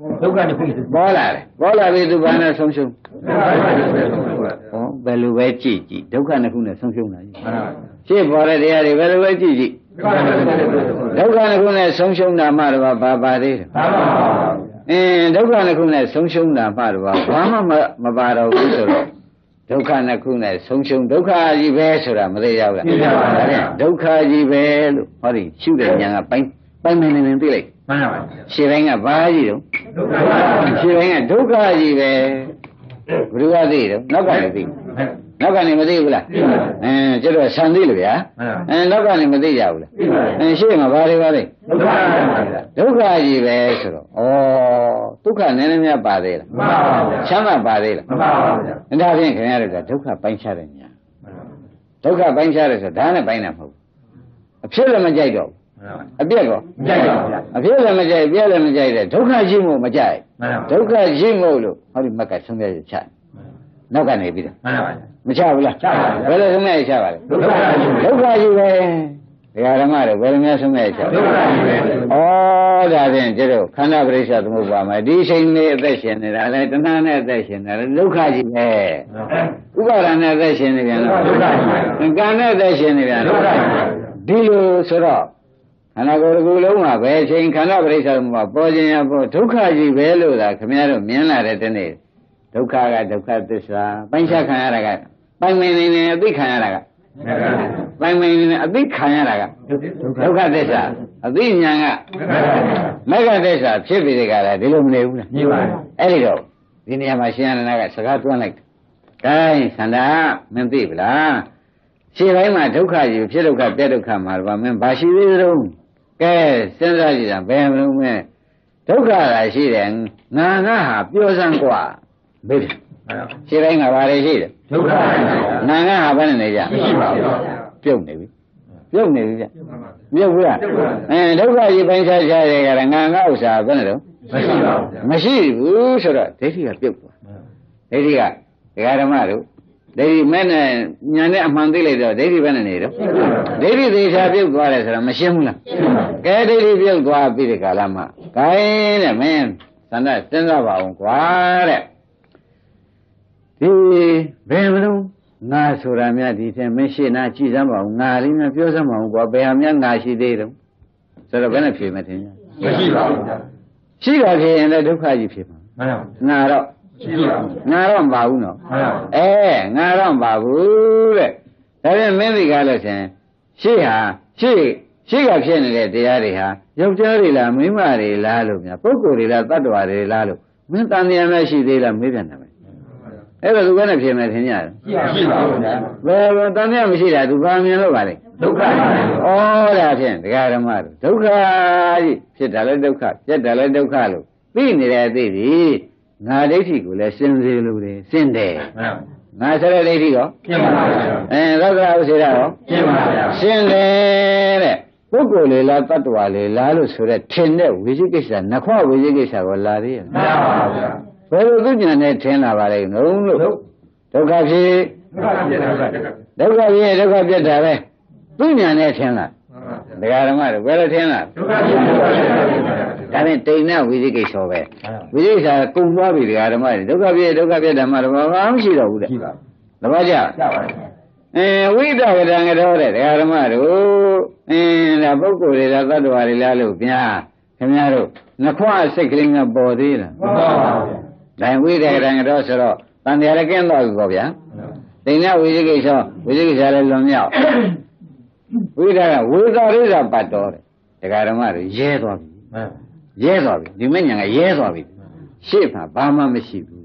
S4: ဒုက္ခတစ်ခု
S3: ပေါ်လာတယ်ပေါ်လာပြီသူဘာနဲ့ဆုံးရှုံးဟောဘယ်လိုပဲကြည့်ကြည့်ဒုက္ခနှစ်ခုနဲ့ဆုံးရှုံးတာကြီးရှင်းပေါ်တဲ့တရားတွေဘယ်လိုပဲကြည့်ကြည့်ဒုက္ခနှစ်ခုနဲ့ဆုံးရှုံးတာမှတော့ဘာပါသေးတယ်ဒုက္ခနှစ်ခုနဲ့ဆုံးရှုံးတာမှတော့ဘာမှမပါတော့ဘူးဆိုတော့ဒုက္ခနှစ်ခုနဲ့ဆုံးရှုံးဒုက္ခကြီးပဲဆိုတာမသိရဘူးလားသိပါပါဗျာဒုက္ခကြီးပဲလို့ဟောဒီရှုတဲ့ဉာဏ်ကပိုင်းမနေသိလိုက်မှန်ပါပါရှင်းတိုင်းကဘာကြီးတော့ဒုက္ခရှင်းတိုင်းကဒုက္ခကြီးပဲဘယ်လိုသိတော့နောက်ကလည်းသိနောက်ကနေမသိဘူးလားကျတော့ဆံသိလို့ဗျာနောက်ကနေမသိကြဘူးလားရှေ့မှာဘာတွေပါလဲဒုက္ခကြီးပဲဆိုတော့ဩဒုက္ခနည်းနည်းများပါသေးလားမပါပါဘူးချမ်းသာပါသေးလားမပါပါဘူးဒါဖြင့်ခင်ဗျားတို့ကဒုက္ခပိုင်းခြားတဲ့ညာဒုက္ခပိုင်းခြားတယ်ဆိုဒါနဲ့ပိုင်းတာမဟုတ်ဘူးအဖြစ်လည်းမကြိုက်တော့ဘူးအပြက်ကောမကြိုက်ပါဘူးအဖြစ်လည်းမကြိုက်ပြက်လည်းမကြိုက်တဲ့ဒုက္ခရှိမှုမကြိုက်ဒုက္ခရှိမှုလို့ဟောဒီမက်ကဆုံးဖြတ်ချက်ချနောက်ကနေပြီးတော့မှန်ပါပါမချဘူးလားချပါဘူးဘယ်လိုဆုံးမဲ့ချပါလဲဒုက္ခကြီးပဲဒကာဓမ္မတွေဘယ်လိုများဆုံးမဲ့ချဒုက္ခကြီးပဲဒါဖြင့်ကျတော့ခန္ဓာပရိစ္ဆသမုပ္ပါမှာဒီချိန်လေးအသက်ရှင်နေတာလေတဏှာနဲ့အသက်ရှင်နေတာဒုက္ခကြီးပဲဥပါဒာနဲ့အသက်ရှင်နေပြန်တော့ဒုက္ခကြီးပဲကံနဲ့အသက်ရှင်နေပြန်ဒုက္ခကြီးပဲဒီလိုဆိုတော့ခန္ဓာကိုယ်တစ်ခုလုံးမှာပဲချိန်ခန္ဓာပရိစ္ဆသမုပ္ပါပေါ်ခြင်းရပေါ်ဒုက္ခကြီးပဲလို့သာခင်ဗျားတို့မြင်လာတဲ့တနေ့ဒုက္ခကဒုက္ခသစ္စာပိုင်းခြားခံရတာကပိုင်မင်းနေအသိခံရတာကပိုင်မင်းနေအသိခံရတာကဒုက္ခသစ္စာအသိဉာဏ်ကမဂ္ဂသစ္စာဖြစ်ပြီးတဲ့ကလာဒီလိုမနေဘူးလားနေပါဘူးအဲ့ဒီတော့ဒီနေရာမှာရှင်ရဏကစကားတွန်းလိုက်တယ်ဒါဆန္ဒမင်းသိပလားရှင်းတိုင်းမှာဒုက္ခကြီးဖြစ်ဒုက္ခပြက်ဒုက္ခမှာတော့မင်းဘာရှိသေးသလဲကဲစဉ်းစားကြည့်တာဘယ်မလို့မဲဒုက္ခကရှိတယ်ငါဟာပြောစမ်းกว่าဘယ်ရှင်းတိုင်းကဘာတွေရှိတယ်ဒုက္ခနာငါဟာဘယ်နဲ့နေကြမရှိပါဘူးပြုတ်နေပြီပြုတ်နေပြီဗျပြုတ်ဘူးလားဒုက္ခကြီးပိုင်းခြားခြားတယ်ကငါဥစ္စာဘယ်နဲ့တော့မရှိဘူးဆိုတော့ဒိဋ္ဌိကပြုတ်သွားဒိဋ္ဌိကဒကာဓမ္မတို့ဒိဋ္ဌိမဲ့နဲ့ညာနဲ့အမှန်သိလိုက်တော့ဒိဋ္ဌိဘယ်နဲ့နေတော့ဒိဋ္ဌိသေချာပြုတ်သွားတယ်ဆိုတော့မရှင်းဘူးလားကဲဒိဋ္ဌိပြုတ်သွားပြီးဒီကာလမှာဂိုင်းတဲ့မင်းသန္တာစဉ်းစားပါအောင်ကွာတဲ့ဒီဘယ်မလို့ငါဆိုတာများဒီထဲမရှိနာကြည်စမ်းပါအောင်ငါလေးများပြောစမ်းပါအောင်ကွာဘယ်ဟာများငါရှိသေးတယ်ဆိုတော့ဘယ်နဲ့ဖြေမထင်ကြမရှိပါဘူးရှိတာဖြေရင်လည်းဒုက္ခကြီးဖြစ်မှာမှန်ပါဘူးငါတော့ရှိပါဘူးငါတော့မပါဘူးနော်မှန်ပါဘူးငါတော့မပါဘူးတဲ့ဒါပြန်မင်းဒီကားလို့ရှင်ရှေ့ကဖြစ်နေတဲ့တရားတွေဟာယောက်ျားတွေလားမိန်းမတွေလားလို့များပုဂ္ဂိုလ်တွေလားတ attva တွေလားလို့မင်းတန်တရားမရှိသေးလားမေးပြန်တယ်အဲ့ဒါသူကနဲ့ဖြေမယ်ထင်ကြတယ်ရှိပါဘူးဗျာဘယ်တန်တရားမရှိတာသူဘာမြင်လို့ပါလဲဒုက္ခပါဩဒါဖြင့်ဒကာဓမ္မတို့ဒုက္ခကြီးဖြစ်တာလဲဒုက္ခပြက်တာလဲဒုက္ခလို့သိနေတဲ့အသိဒီငါဒိဋ္ဌိကိုလည်းရှင်းစေလို့တယ်ရှင်းတယ်ငါဆိုတဲ့ဒိဋ္ဌိရောရှင်းပါပါသောက္ကရာဥစေရရောရှင်းပါပါရှင်းတယ်တဲ့ပုဂ္ဂိုလ်လေလားတ attva လေလားလို့ဆိုတဲ့ထင်တဲ့ဝိသိကိစ္စနခွဝိသိကိစ္စကိုလာသေးရဲ့မှန်ပါဗျာဘယ်လိုသူဉာဏ်နဲ့ထင်လာပါလိမ့်လို့ဒုက္ခဖြစ်ဒုက္ခဖြစ်ဒုက္ခပြတ်တာပဲသူဉာဏ်နဲ့ထင်လာဒကာဓမ္မတို့ဘယ်လိုထင်လာဒုက္ခဖြစ်ဒါနဲ့တိဏ္ဏဝိသိကိစ္စပဲဝိသိကိစ္စကုံသွားပြီဒကာဓမ္မတွေဒုက္ခဖြစ်ဒုက္ခပြတ်ဓမ္မတော့ဘာမှမရှိတော့ဘူးတဲ့သဘောကျဝိဒကတံကတော့တဲ့ဒကာဓမ္မတို့ဒါပုဂ္ဂိုလ်တွေလားသတ္တဝါတွေလားလို့ဗျာခင်ဗျားတို့နှခွစိတ်ကလေးကပေါ်သေးလားမပေါ်ပါဘူးဒါဝိဒကတံကတော့ဆိုတော့တန်တရားလည်းကင်းသွားပြီပေါ့ဗျာတိဏ္ဏဝိသိကိစ္စလည်းလွန်မြောက်ဝိဒကဝေသာရိဇာပတ်တော်တဲ့ဒကာဓမ္မတို့ရဲသွားပြီဒီမဉ္ဇဏ်ကရဲသွားပြီရှေ့မှာဘာမှမရှိဘူး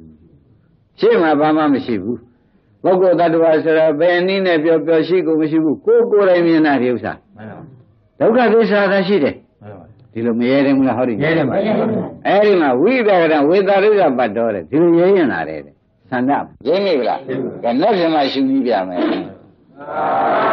S3: ပုဂ္ဂိုလ်တ attva ဆိုတာဘယ်နည်းနဲ့ပြောရှိကိုမရှိဘူးကိုယ်တိုင်မြင်တာဒီဥစ္စာဒုက္ခသစ္စာသာရှိတယ်ဒီလိုမရဲတယ်မလားဟောဒီရဲတယ်ပါအဲ့ဒီမှာဝိသကရဝေသာရိဇပတ်တော်တဲ့ဒီလိုရဲရင်လာတယ်တဲ့သန္တာရင်းမိဗလားကဲနောက်ပြန်မှရှင်းပြီးပြမယ်